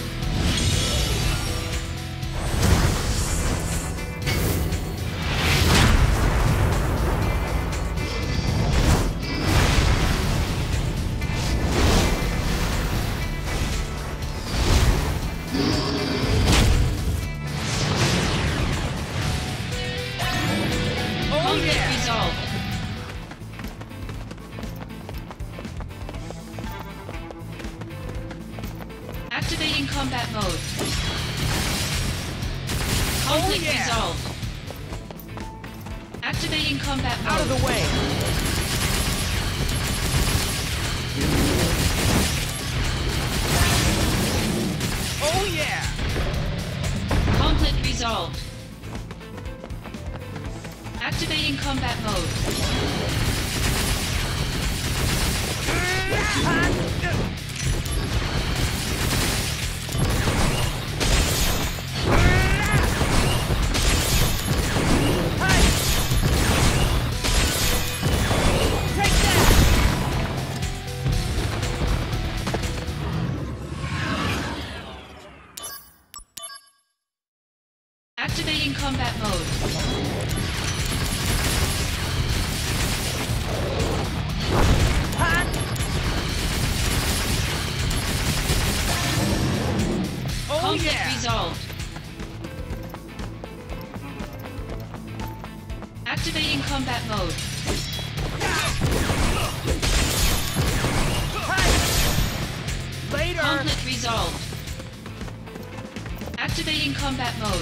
Conflict resolved. Activating combat mode. Conflict yeah. resolved. Activating combat mode. Out of the way! Oh yeah! Conflict resolved. Activating combat mode. Take that! Activating combat mode. Oh Conflict yeah! resolved. Activating combat mode. Later! Conflict resolved. Activating combat mode.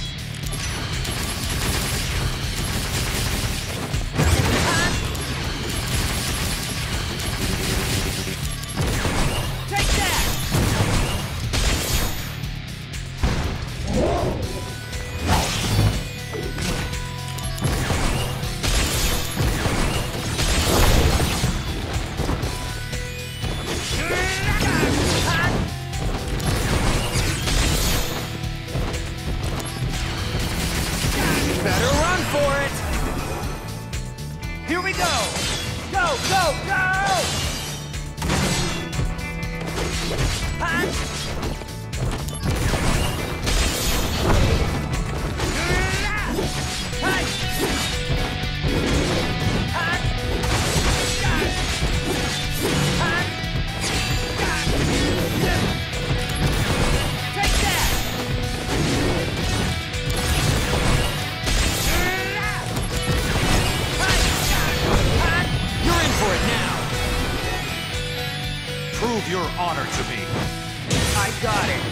Take that! Better run for it! Here we go! Go, go, go! Hot! Hot! Hot! Hot! Take that! You're in for it now! Prove your honor to me. I got it!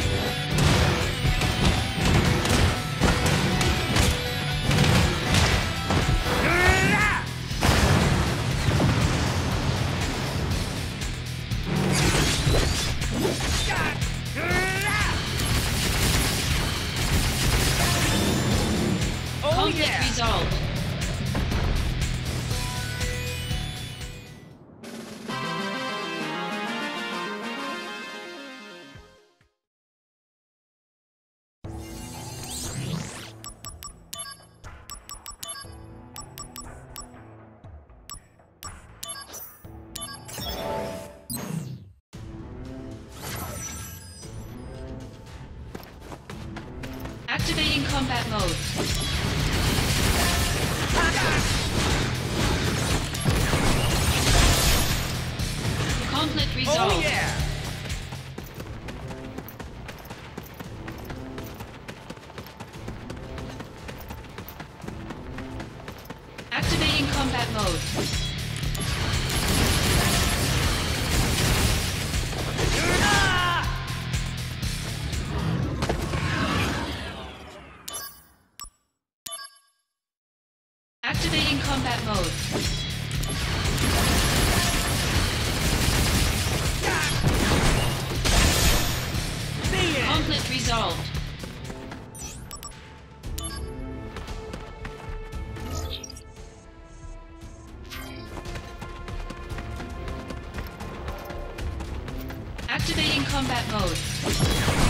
Oh Conflict yeah! resolved. Activating combat mode. Conflict resolved. Oh yeah! Activating combat mode. Activating combat mode. Conflict resolved. Activating combat mode.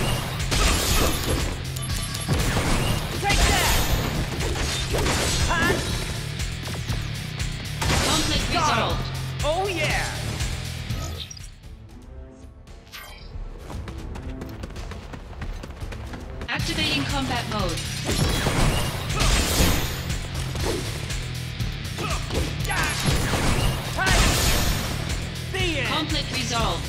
Activating combat mode. The end. Conflict resolved.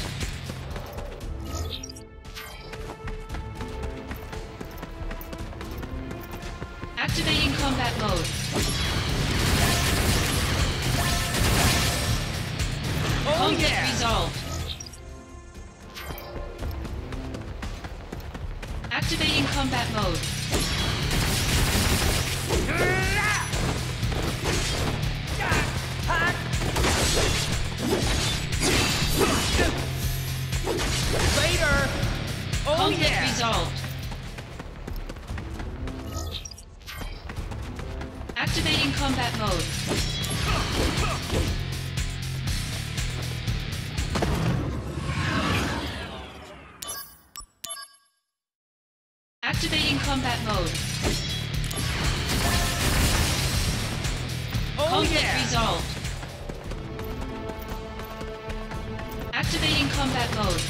Activating combat mode. Oh Conflict yeah. resolved. Activating combat mode. Later. Oh Conflict yeah. resolved. Activating combat mode. Activating combat mode. Oh Conflict yeah. resolved. Activating combat mode.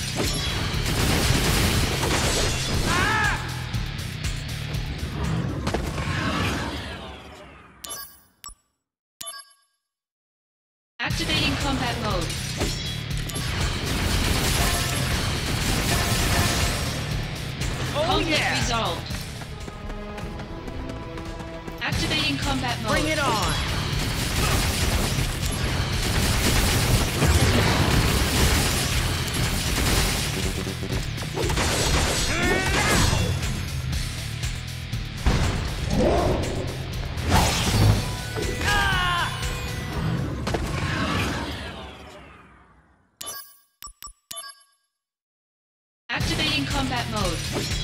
Activating combat mode. Oh Conflict yeah. resolved. Activating combat mode. Bring it on. Activating combat mode.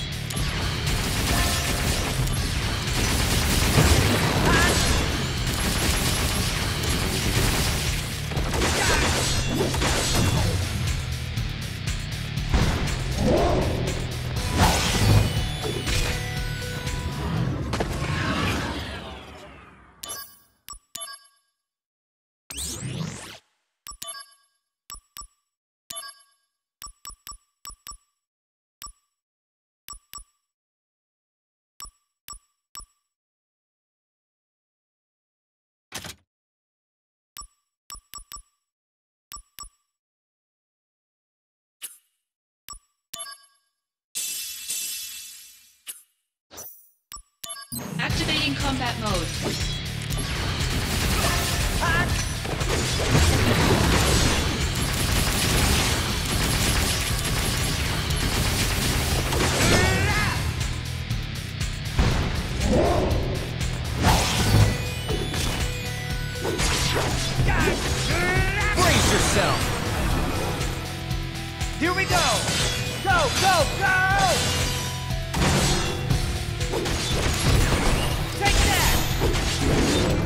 Activating combat mode. Brace yourself. Here we go. Go, go, go! Take that!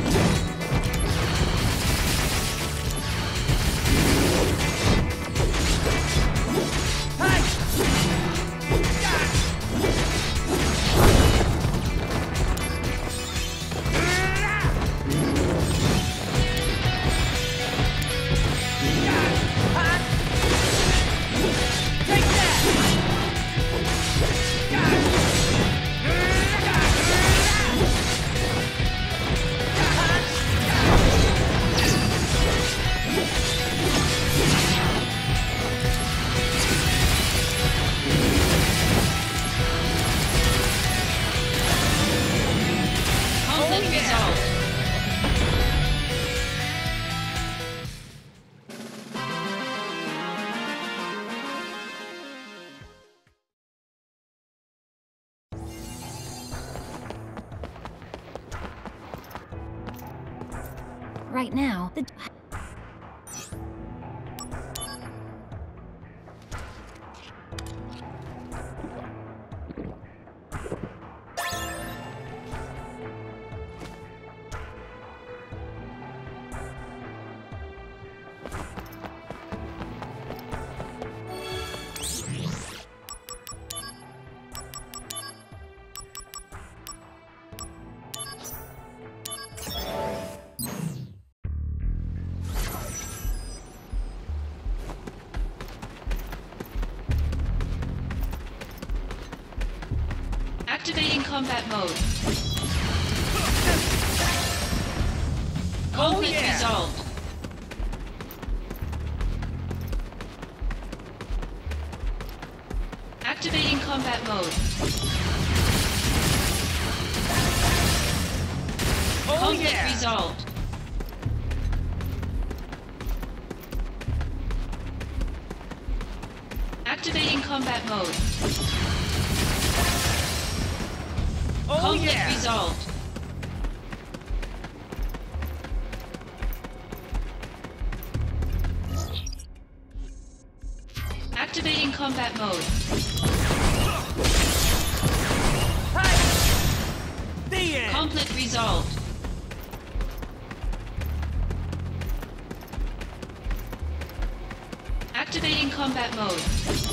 Conflict resolved. Right now, the... Activating combat mode. Conflict yeah. resolved. Activating combat mode. Oh Conflict yeah. resolved. Activating combat mode. Oh Conflict yeah. resolved. Activating combat mode. Hi. The end. Conflict resolved. Activating combat mode.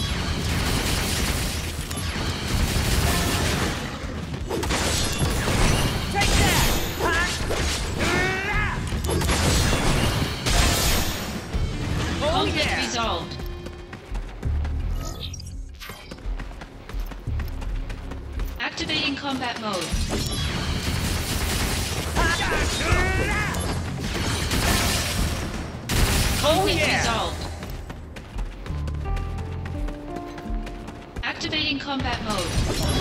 Take that. Huh? Oh Conflict yeah. resolved. Activating combat mode. Conflict yeah. resolved. Activating combat mode.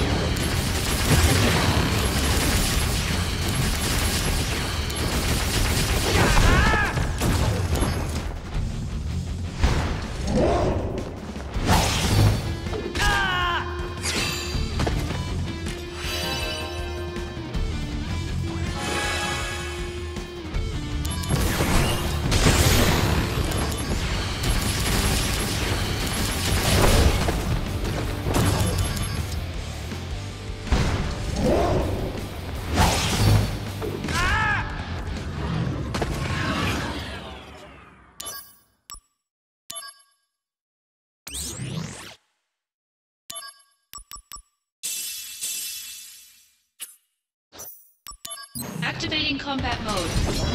Activating combat mode.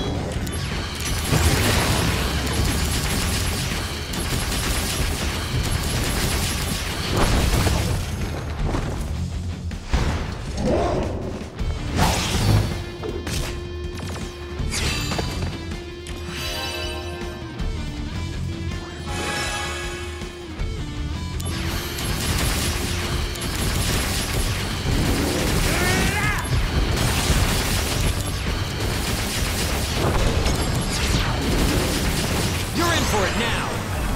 For it now.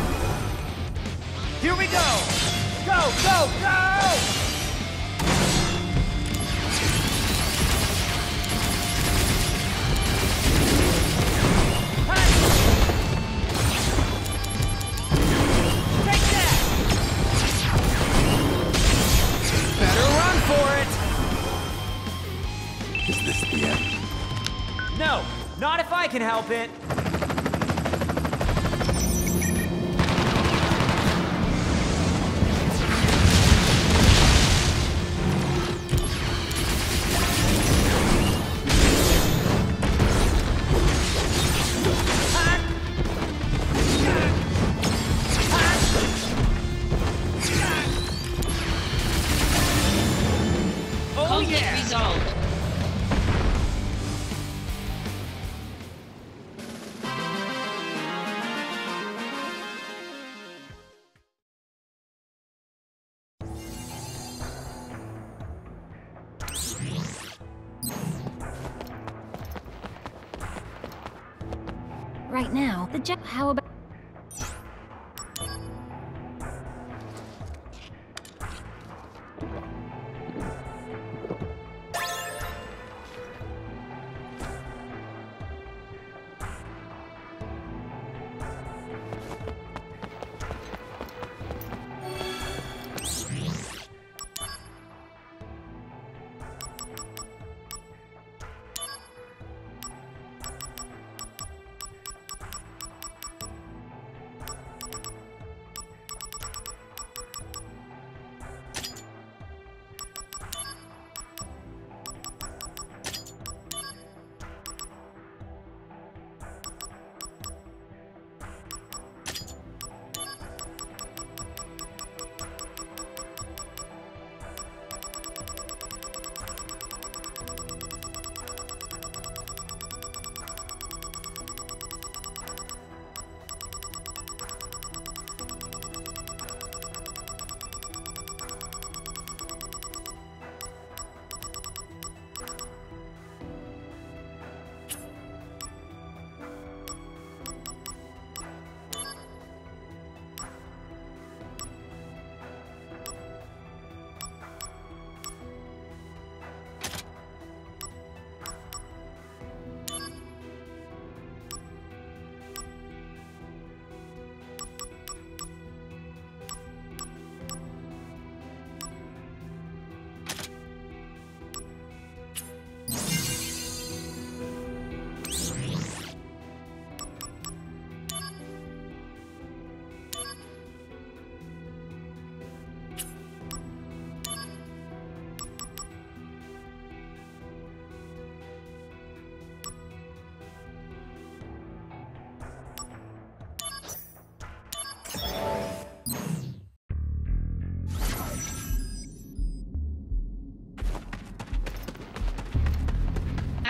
Here we go. Go, go, go! Hey! Take that! Better run for it. Is this the end? No, not if I can help it. Conflict yeah. resolved. Right now, the jet. How about.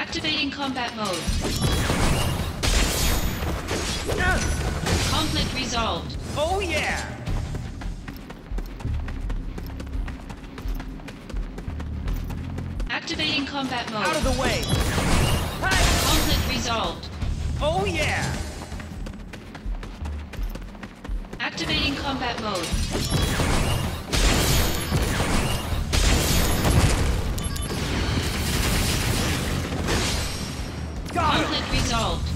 Activating combat mode. Uh, Conflict resolved. oh yeah! Activating combat mode. Out of the way! Hey! Conflict resolved. Oh yeah! Activating combat mode. Got him! Conflict resolved.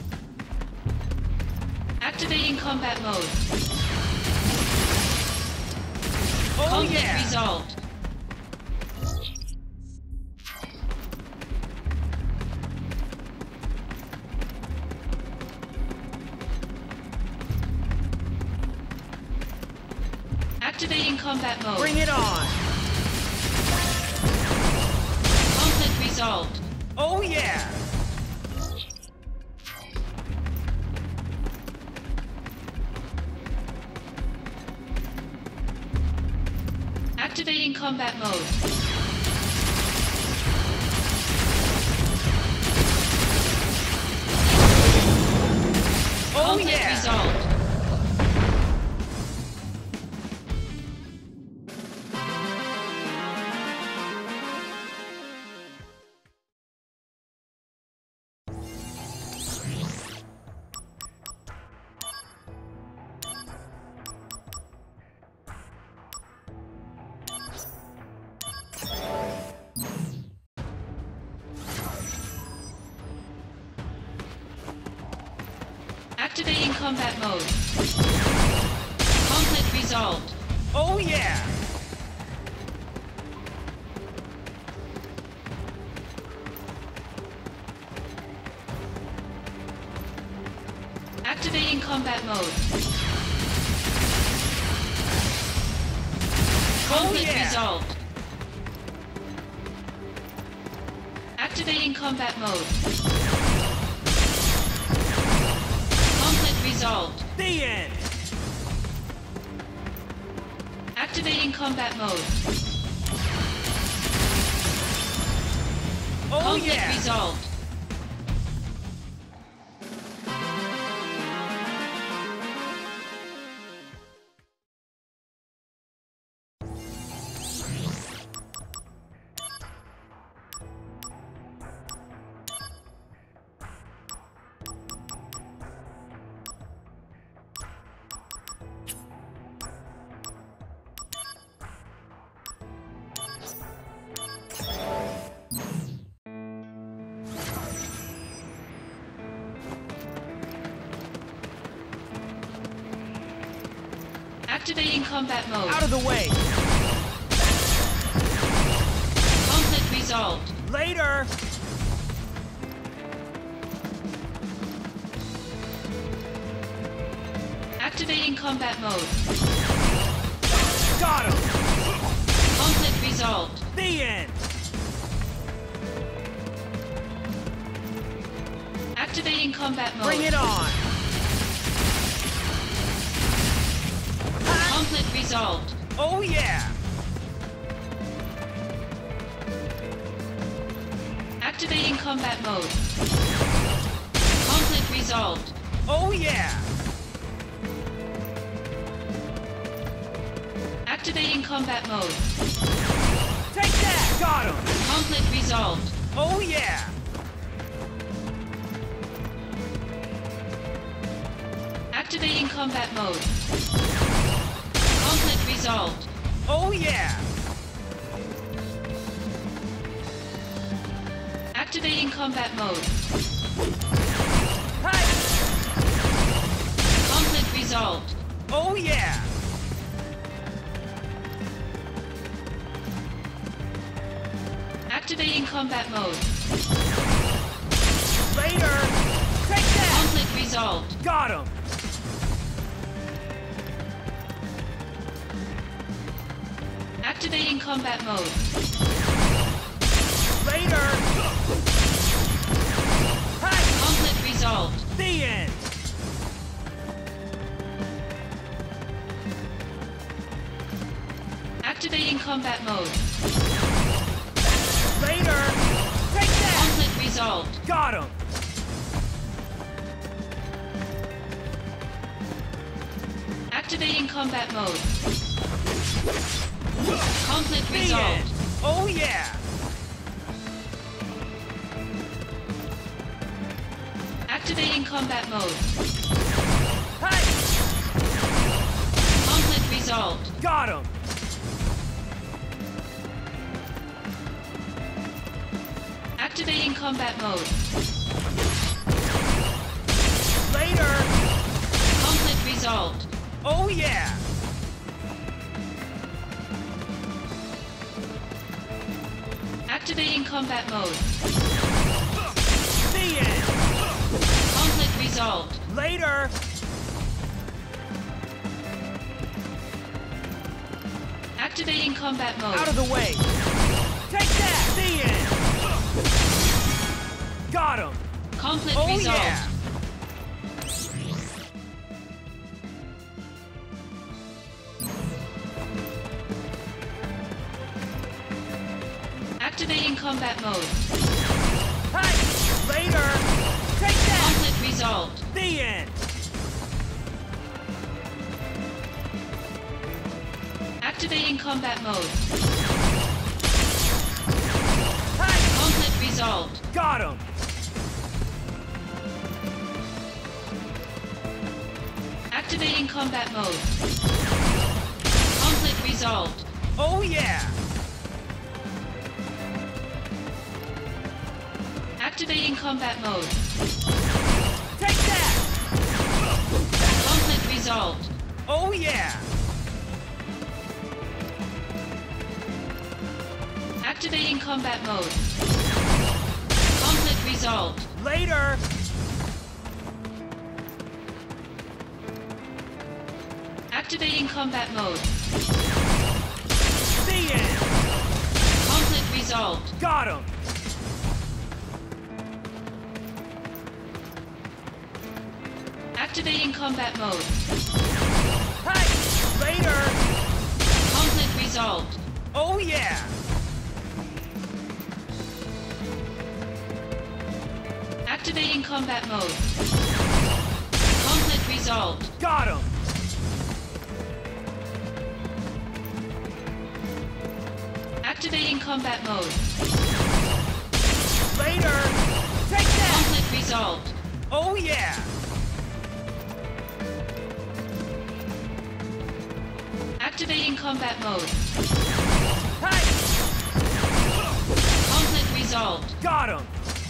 Activating combat mode. Oh Conflict yeah! resolved. Activating combat mode. Bring it on! Conflict resolved. Oh yeah! Activating combat mode. Oh Conflict yeah! resolved. Activating combat mode. Conflict resolved. Oh yeah! Activating combat mode. Conflict yeah. resolved. Activating combat mode. Conflict resolved. The end! Activating combat mode. Oh Conflict yeah! resolved. Activating combat mode. Out of the way! Conflict resolved. Later! Activating combat mode. Got him! Conflict resolved. The end! Activating combat mode. Bring it on! Conflict resolved. Oh yeah! Activating combat mode. Conflict resolved. Oh yeah! Activating combat mode. Take that! Got him! Conflict resolved. Oh yeah! Activating combat mode. Conflict resolved. Oh yeah! Activating combat mode. Hey! Conflict resolved. Oh yeah! Activating combat mode. Later! Take that! Conflict resolved. Got him! Activating combat mode. Later! Hey! Conflict resolved. The end! Activating combat mode. Later! Take that! Conflict resolved. Got him! Activating combat mode. Conflict The resolved. end. Oh yeah! Activating combat mode. Hey! Conflict resolved. Got him! Activating combat mode. Later! Conflict resolved. Oh yeah! Activating combat mode. The end! Conflict resolved. Later! Activating combat mode. Out of the way! Take that! The end! Got him! Conflict Oh resolved. yeah! Activating combat mode. Hey! Later! Take that! Conflict resolved. The end! Activating combat mode. Hey! Conflict resolved. Got him! Activating combat mode. Conflict resolved. Oh yeah! Activating combat mode. Take that! Conflict resolved. Oh yeah! Activating combat mode. Conflict resolved. Later! Activating combat mode. The end! Conflict resolved. Got him! Activating combat mode. Hey! Later! Conflict resolved. Oh yeah! Activating combat mode. Conflict resolved. Got him! Activating combat mode. Later! Take that! Conflict resolved. Oh yeah! Activating combat mode. Hey! Conflict resolved. Got him!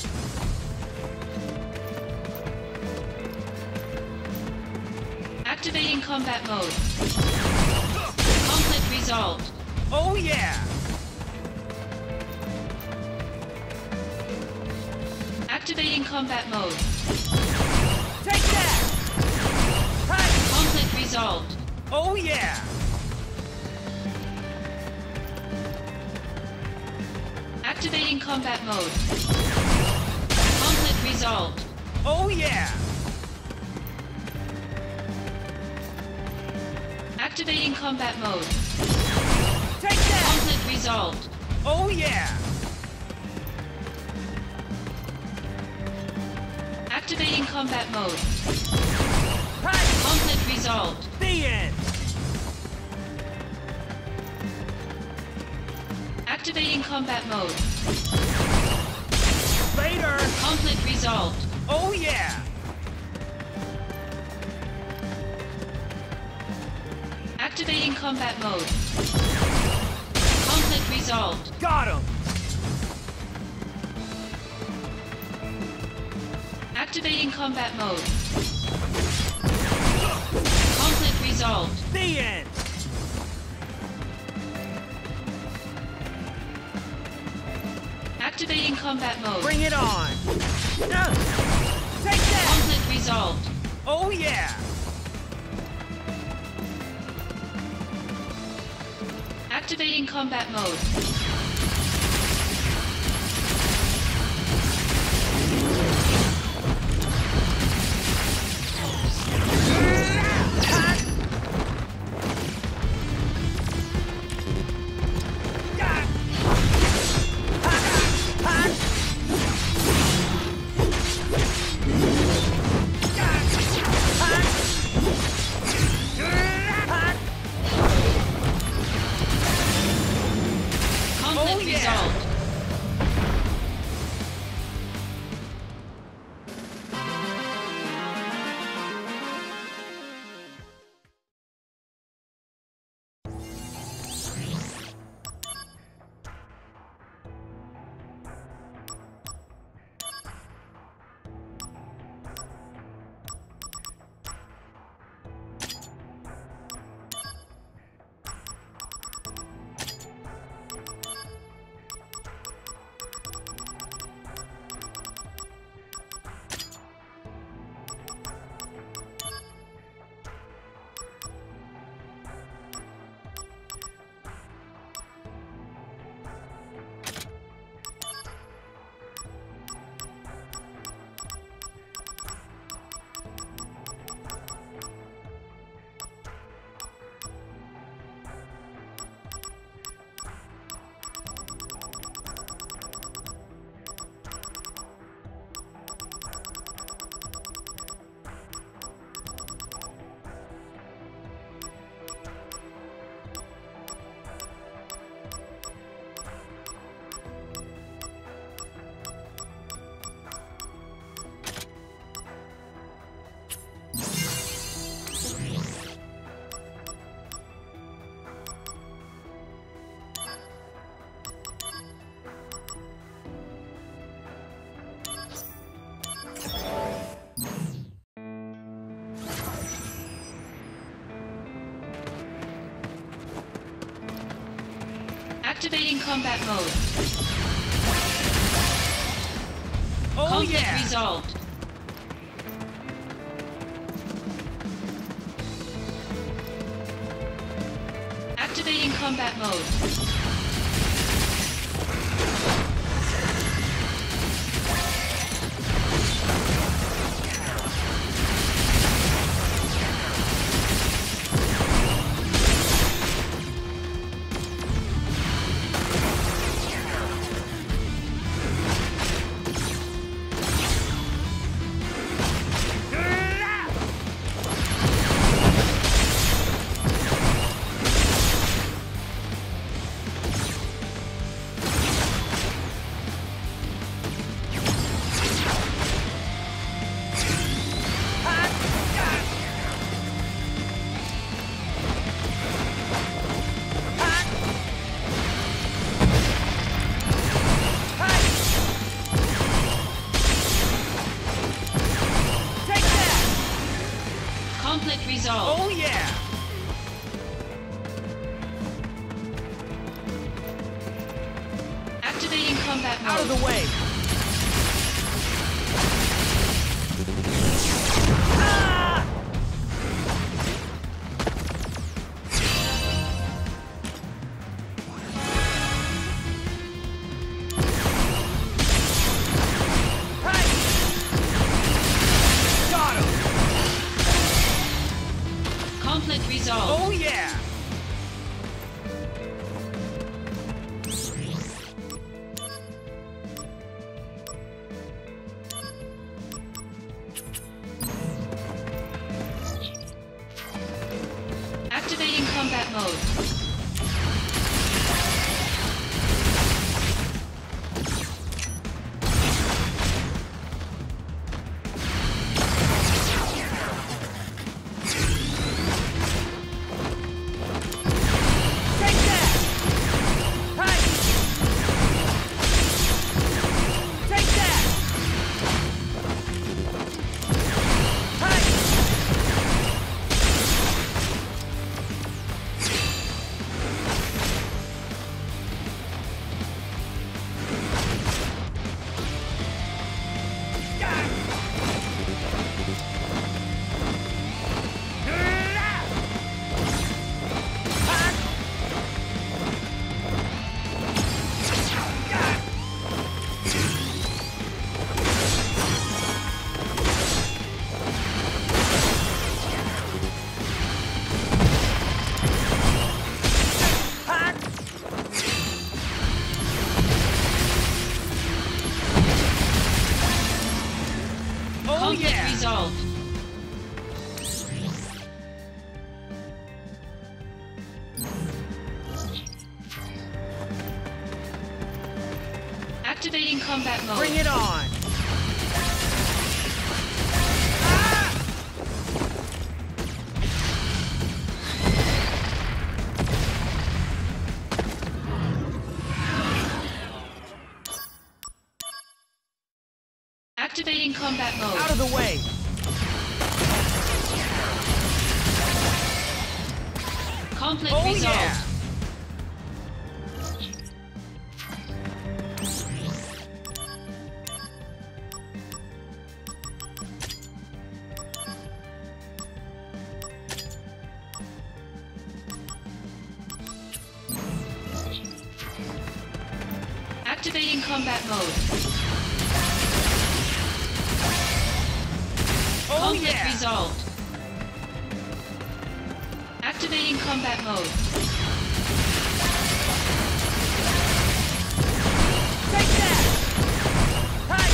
Activating combat mode. Conflict resolved. Oh yeah! Activating combat mode. Take that! Hey! Conflict resolved. Oh yeah! Activating combat mode. Conflict resolved. Oh yeah! Activating combat mode. Take that! Conflict resolved. Oh yeah! Activating combat mode. Hey! Conflict resolved. The end! Activating combat mode. Later! Conflict resolved. Oh yeah! Activating combat mode. Conflict resolved. Got him! Activating combat mode. Conflict resolved. The end! Activating combat mode. Bring it on! Uh, take that! Conflict resolved. Oh yeah! Activating combat mode. Activating combat mode. Oh Conflict yeah! resolved. Activating combat mode. Conflict resolved. Oh yeah! Activating combat mode. Out of the way! Ah! Hey! Got him! Conflict resolved. Oh yeah! Activating combat mode. Take that! Hey! Take that! Hey! Oh Conflict yeah! resolved. Activating combat mode. Bring it on! Activating combat mode. Out of the way! Conflict Oh resolved. yeah! Activating combat mode. Oh Conflict yeah! resolved. Activating combat mode. Take that! Hey!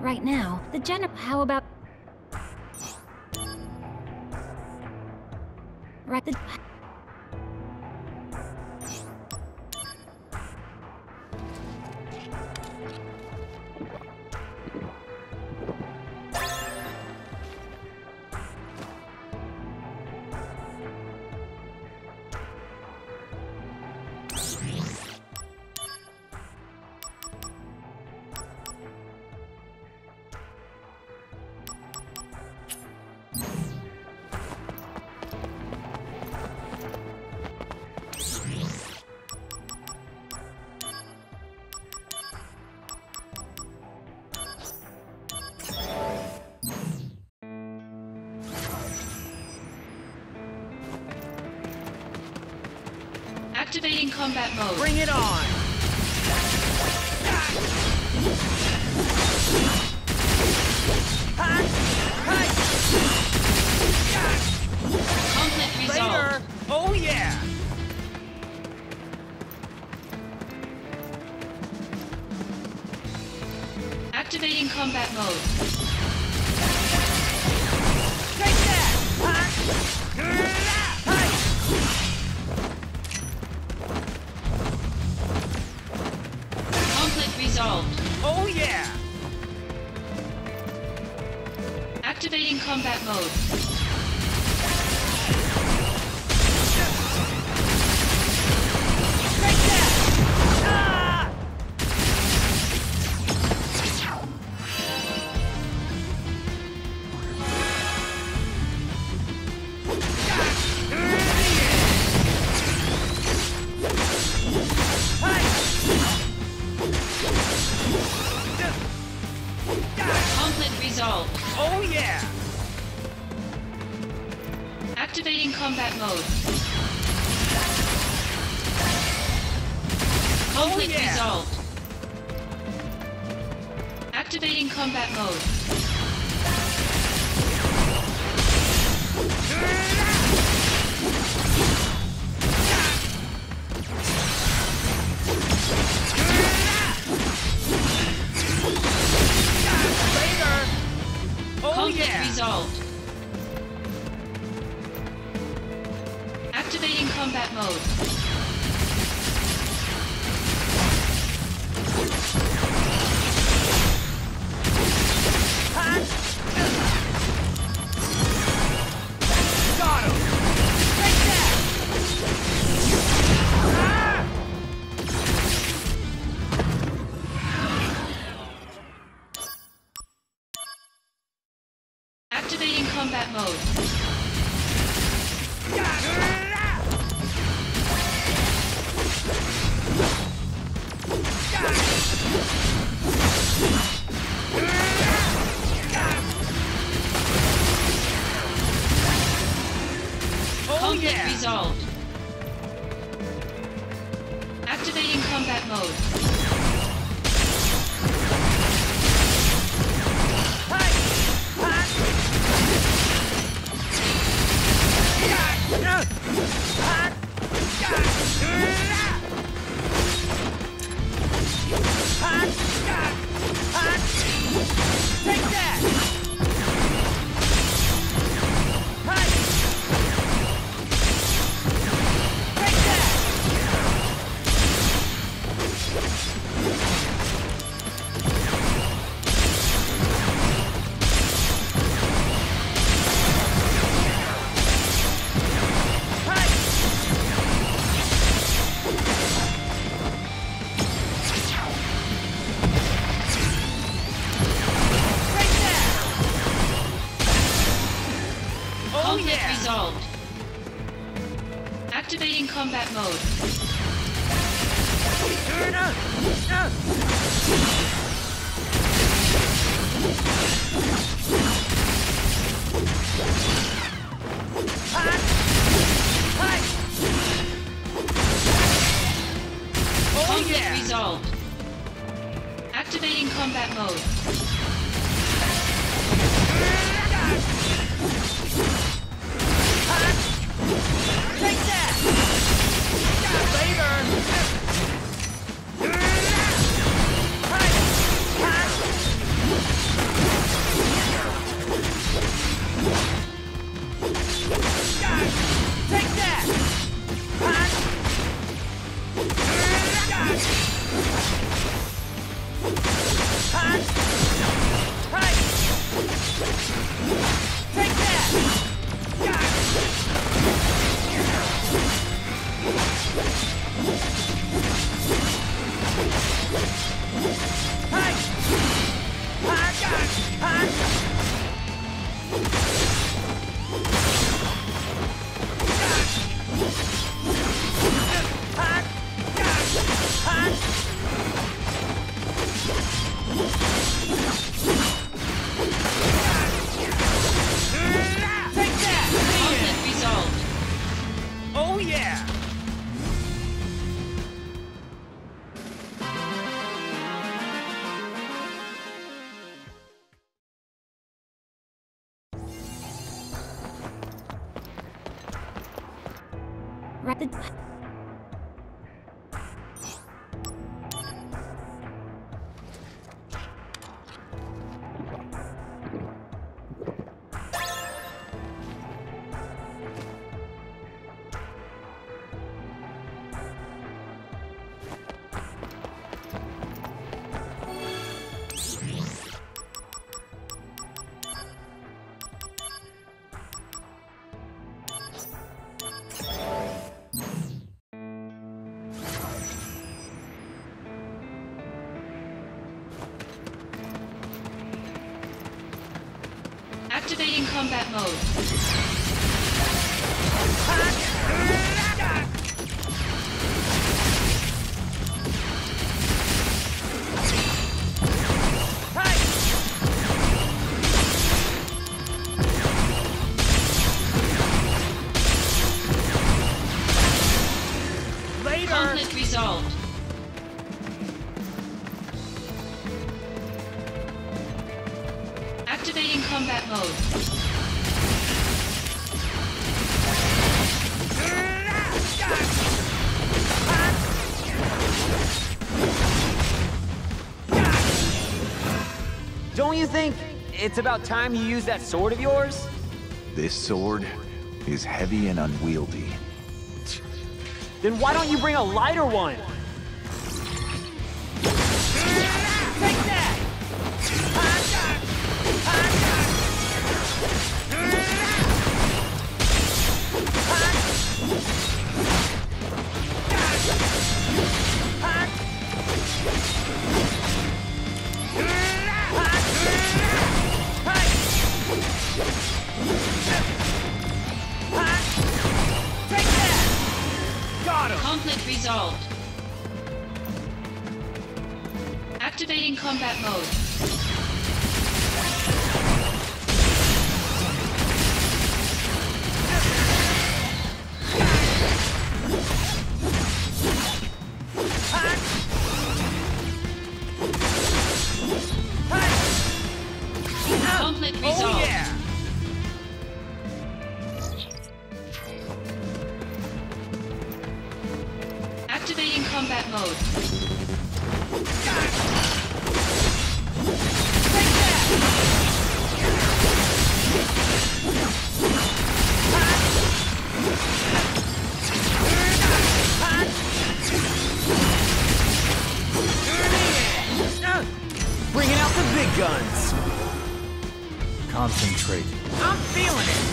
right now, the general. How about. Right. The. Activating combat mode. Bring it on! Conflict resolved. Later! Oh yeah! Activating combat mode. Take that! Conflict resolved. Oh yeah! Activating combat mode. Take that! Ah! Conflict resolved. Oh yeah! Activating combat mode. Conflict yeah. resolved. Activating combat mode. Later! Oh Conflict yeah! resolved. Activating combat mode. Got him! Take that! Ah! Activating combat mode. Oh Conflict yeah! resolved. Activating combat mode. Hey! Hot! Hot! Hot! Hot! Take that! Hey! Take that! Conflict resolved. Activating combat mode. Conflict resolved. Activating combat mode. Take that! Later! Hey! Activating combat mode. Later! Conflict resolved. Activating combat mode. Don't you think it's about time you use that sword of yours? This sword is heavy and unwieldy. Then why don't you bring a lighter one? Take that! Conflict resolved. Activating combat mode. Conflict resolved. Oh yeah! Activating combat mode. Bringing out the big guns. Concentrate. I'm feeling it.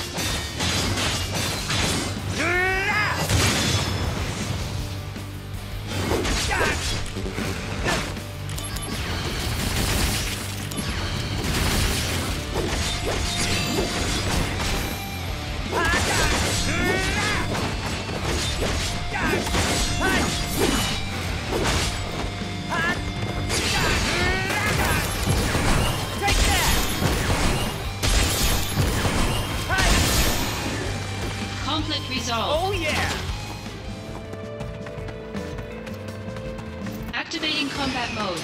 Conflict resolved. Oh yeah! Activating combat mode.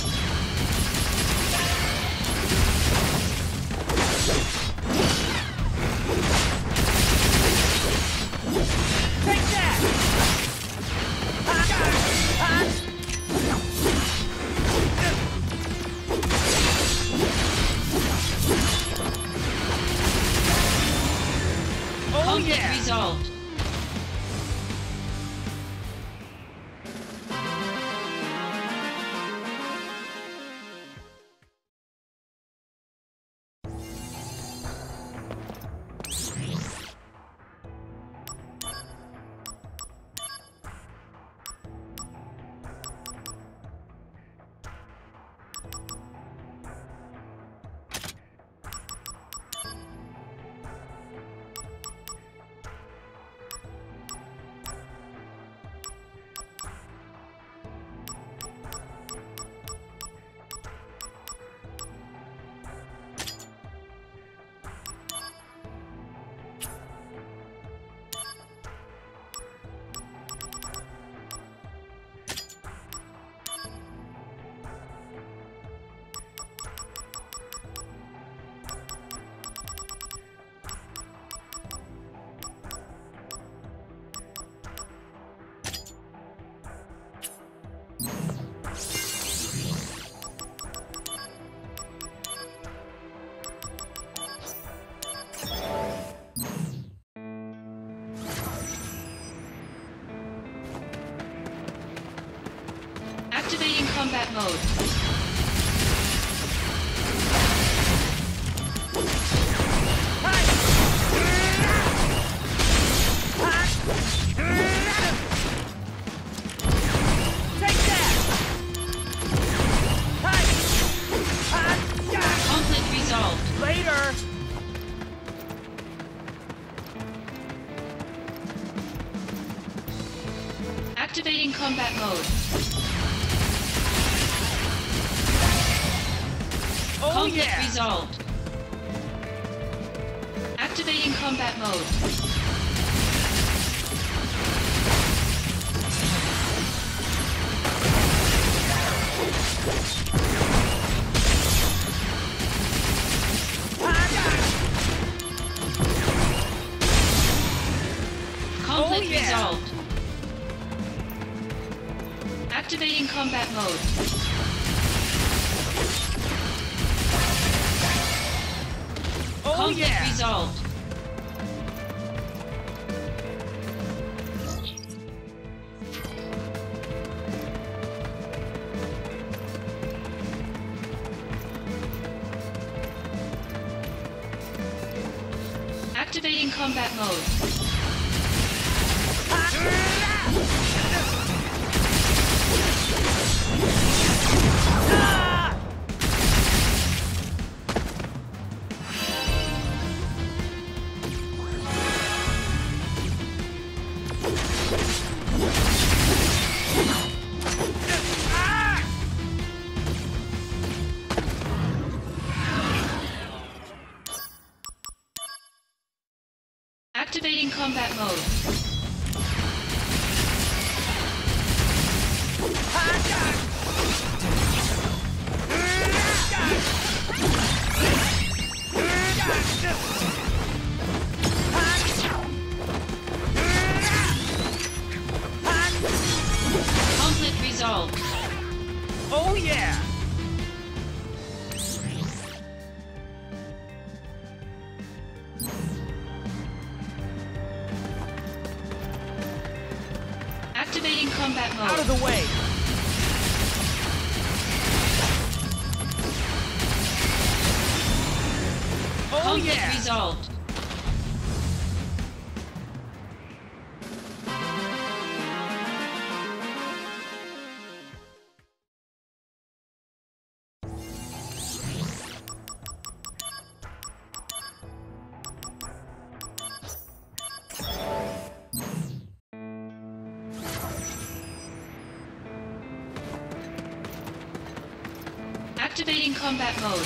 Take that! Oh Conflict yeah! resolved. Activating combat mode. Take that! Conflict resolved. Later! Activating combat mode. Oh Conflict yeah! resolved. Activating combat mode. Conflict Oh, yeah. resolved. Activating combat mode. Oh Conflict yeah! resolved. Activating combat mode. Activating combat mode. Conflict resolved. Oh yeah! Activating combat mode. Out of the way! Oh Conflict yeah! resolved. Activating combat mode.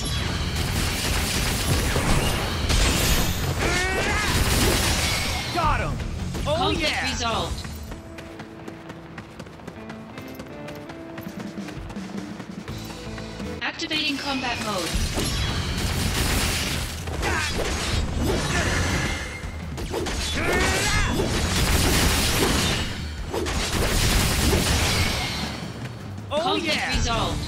Got him! Oh Conflict yeah! resolved. Activating combat mode. Oh Conflict yeah! resolved.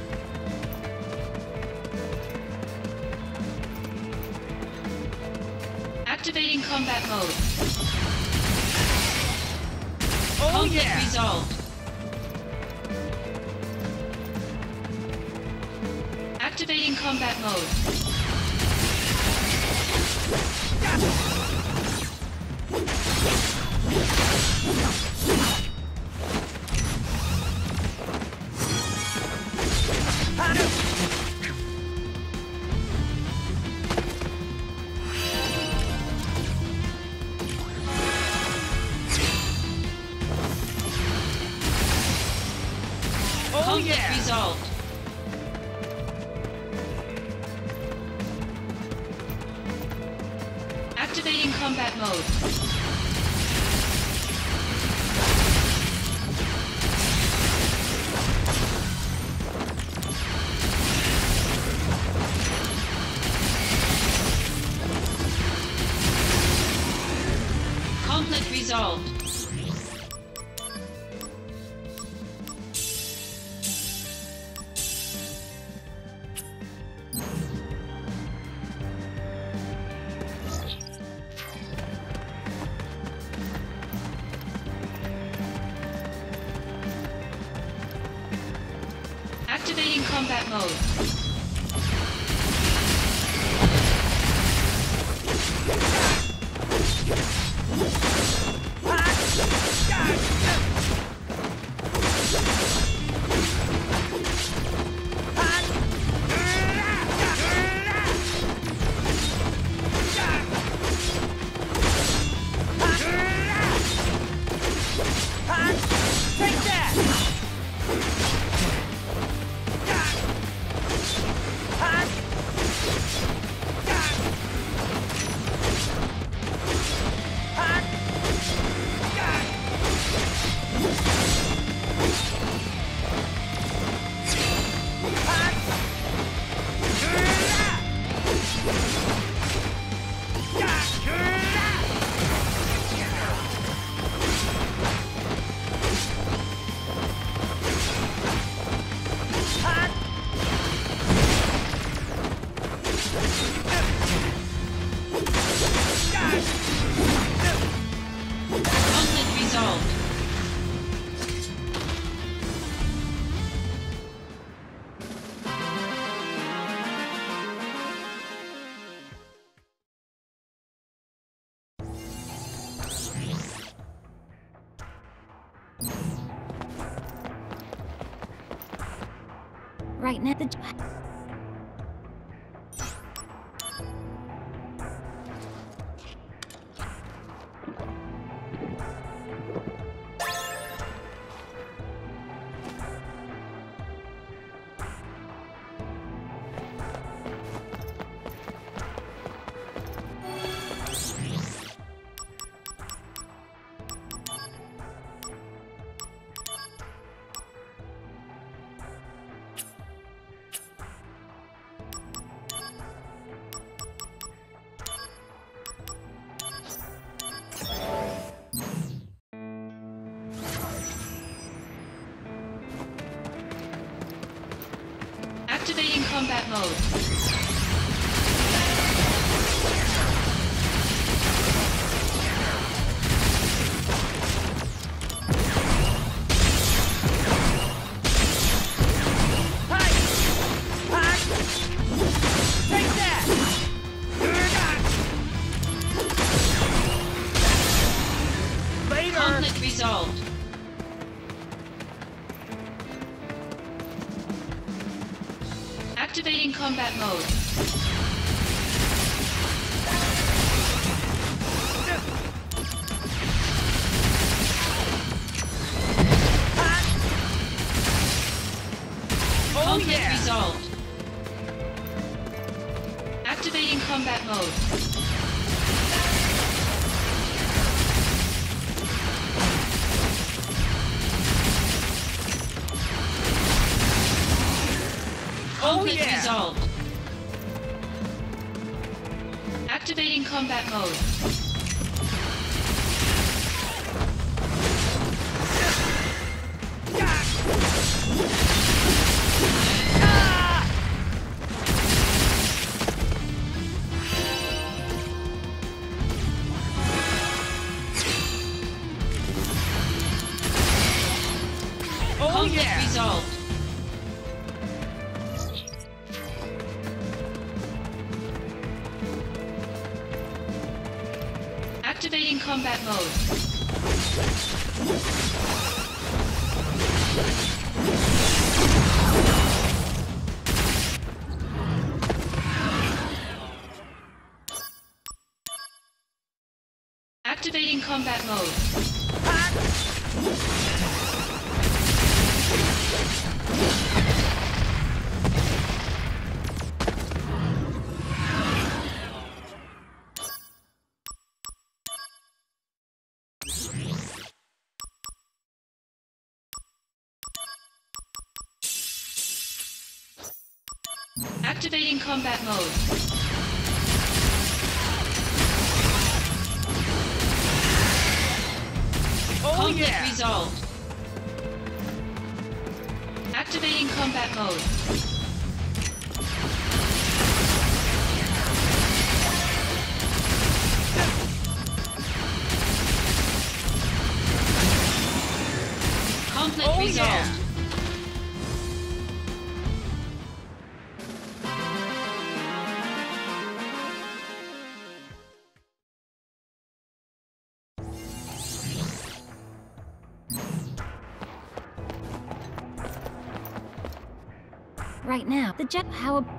Activating combat mode. Oh Conflict yeah! resolved. Activating combat mode. Oh Conflict yeah! resolved. Activating combat mode. Conflict resolved. Activating combat mode. Take that! Conflict resolved. Right now, the... Activating combat mode. Take that! Later! Conflict resolved. Activating combat mode. Oh Conflict yeah! resolved. Activating combat mode. Oh Conflict yeah! resolved. Activating combat mode. Oh Conflict yeah! resolved. Activating combat mode. Activating combat mode. Activating combat mode. Oh Conflict yeah! resolved. Activating combat mode. Conflict Oh resolved. yeah! right now. The jet. How ab-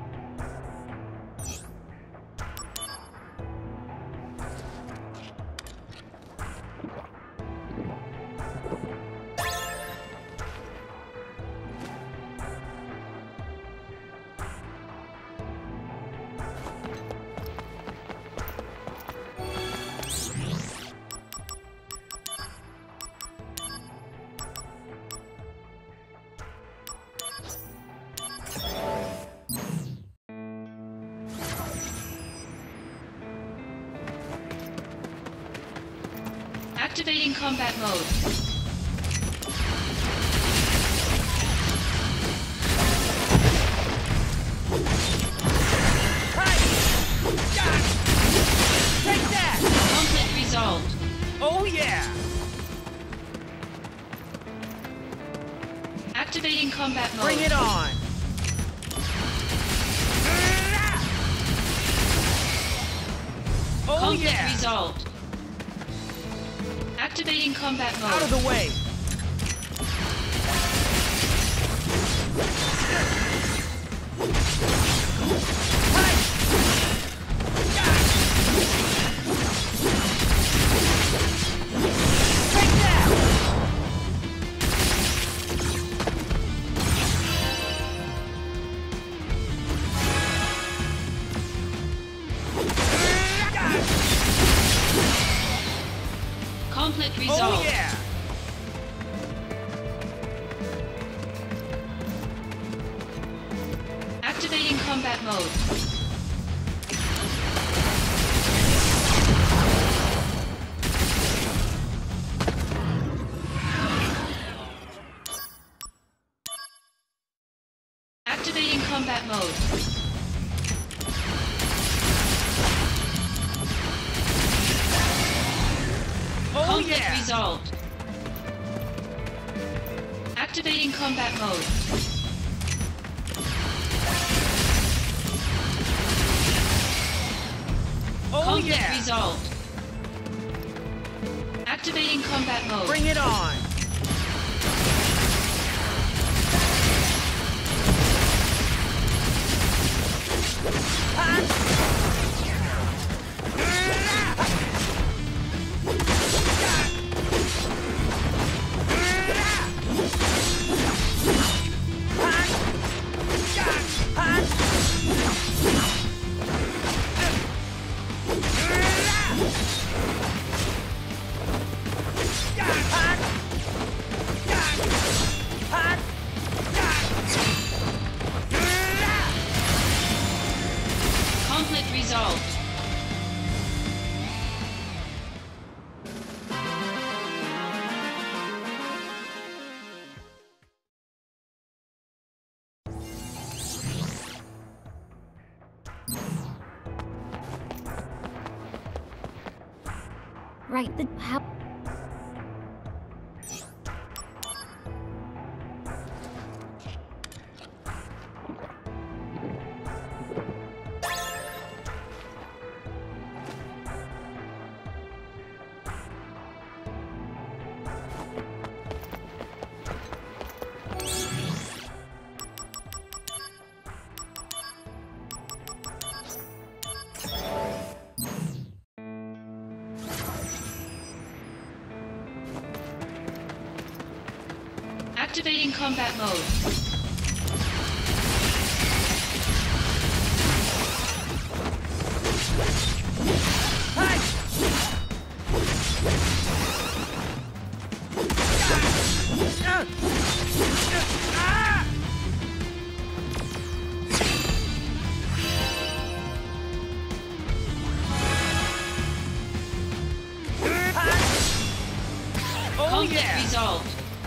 Activating combat mode. Take that! Conflict resolved. Oh yeah! Activating combat mode. Bring it on! Oh Conflict yeah! resolved. Activating combat mode. Out of the way! Take that! Conflict resolved. Oh yeah! Activating combat mode. Activating combat mode. Oh Conflict yeah! resolved. Activating combat mode. Oh Conflict yeah! resolved. Activating combat mode. Bring it on! Conflict resolved. right? The how? Activating combat mode. Oh Conflict yeah! resolved.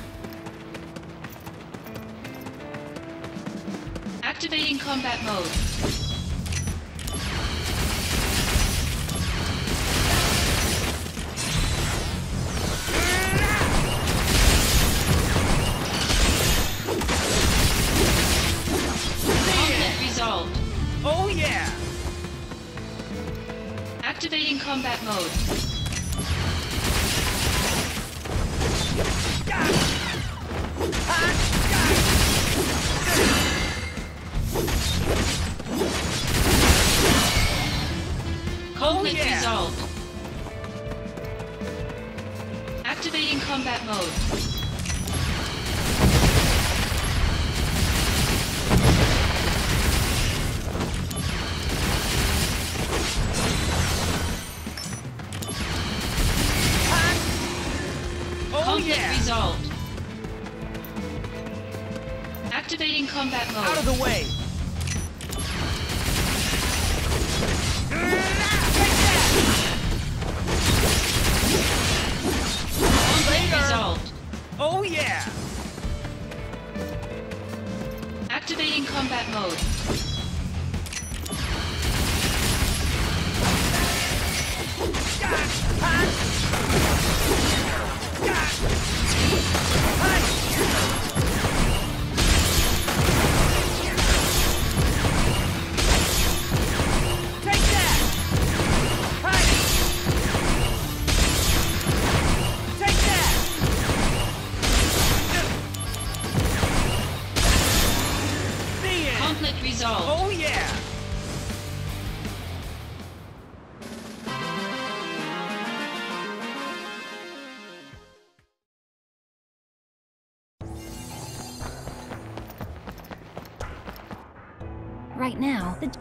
Activating combat mode. Conflict resolved. Oh yeah! Activating combat mode. resolved. Activating combat mode. Oh Conflict yeah! resolved. Activating combat mode. Out of the way! Conflict resolved. Oh yeah! Activating combat mode. Take that! Hey! Take that! The end! Conflict resolved. Oh yeah! Right now, the...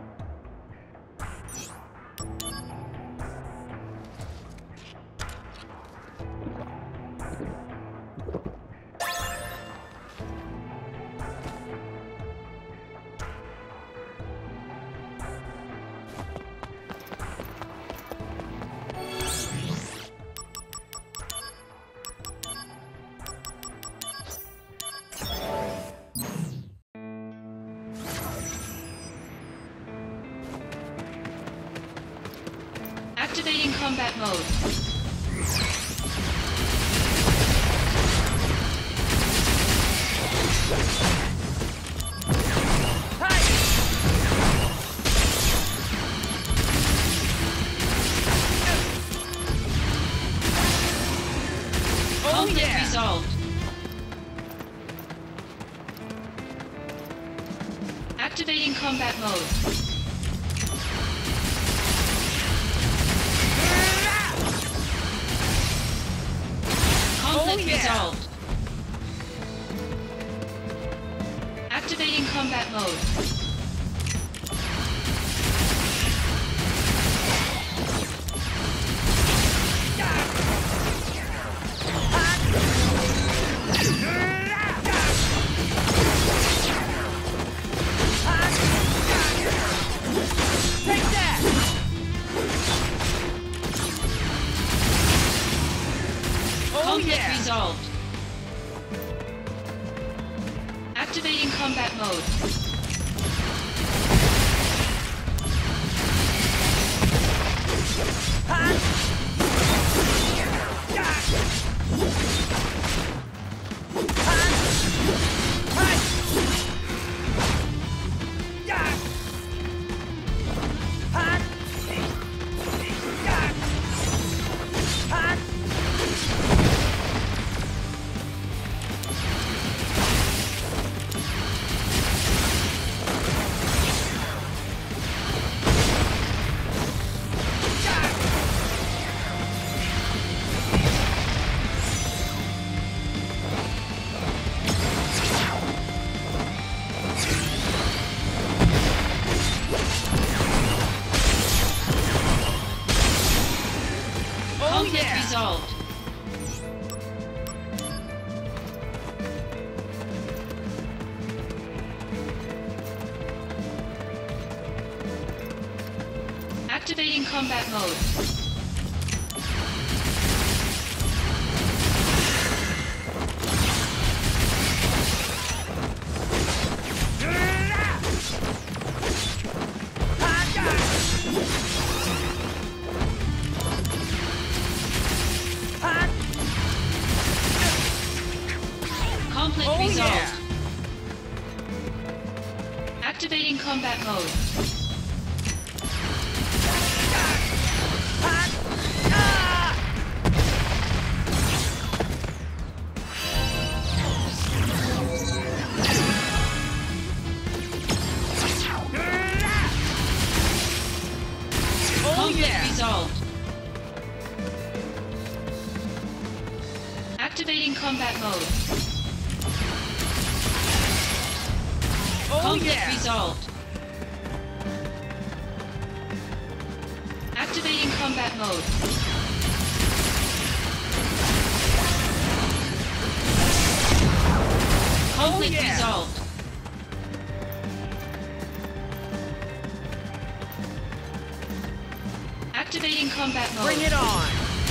Activating combat mode. Oh Conflict yeah! resolved. Activating combat mode. Conflict Oh, yeah. resolved. Activating combat mode. Take that! Oh Conflict yeah! resolved. Activating combat mode. Conflict yeah. resolved. Activating combat mode. Conflict Oh, resolved. yeah. Activating combat mode. Oh Conflict yeah. resolved. Activating combat mode. Oh Conflict yeah! resolved. Activating combat mode. Conflict yeah. resolved. Activating combat mode. Bring it on!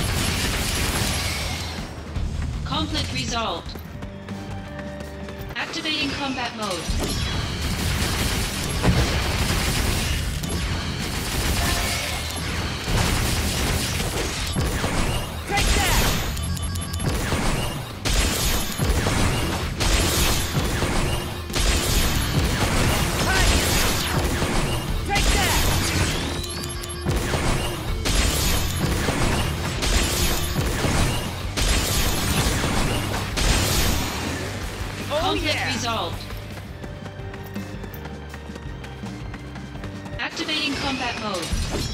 Conflict resolved. Activating combat mode. Take that! Hey! Take that! Oh Conflict yeah! resolved. Activating combat mode.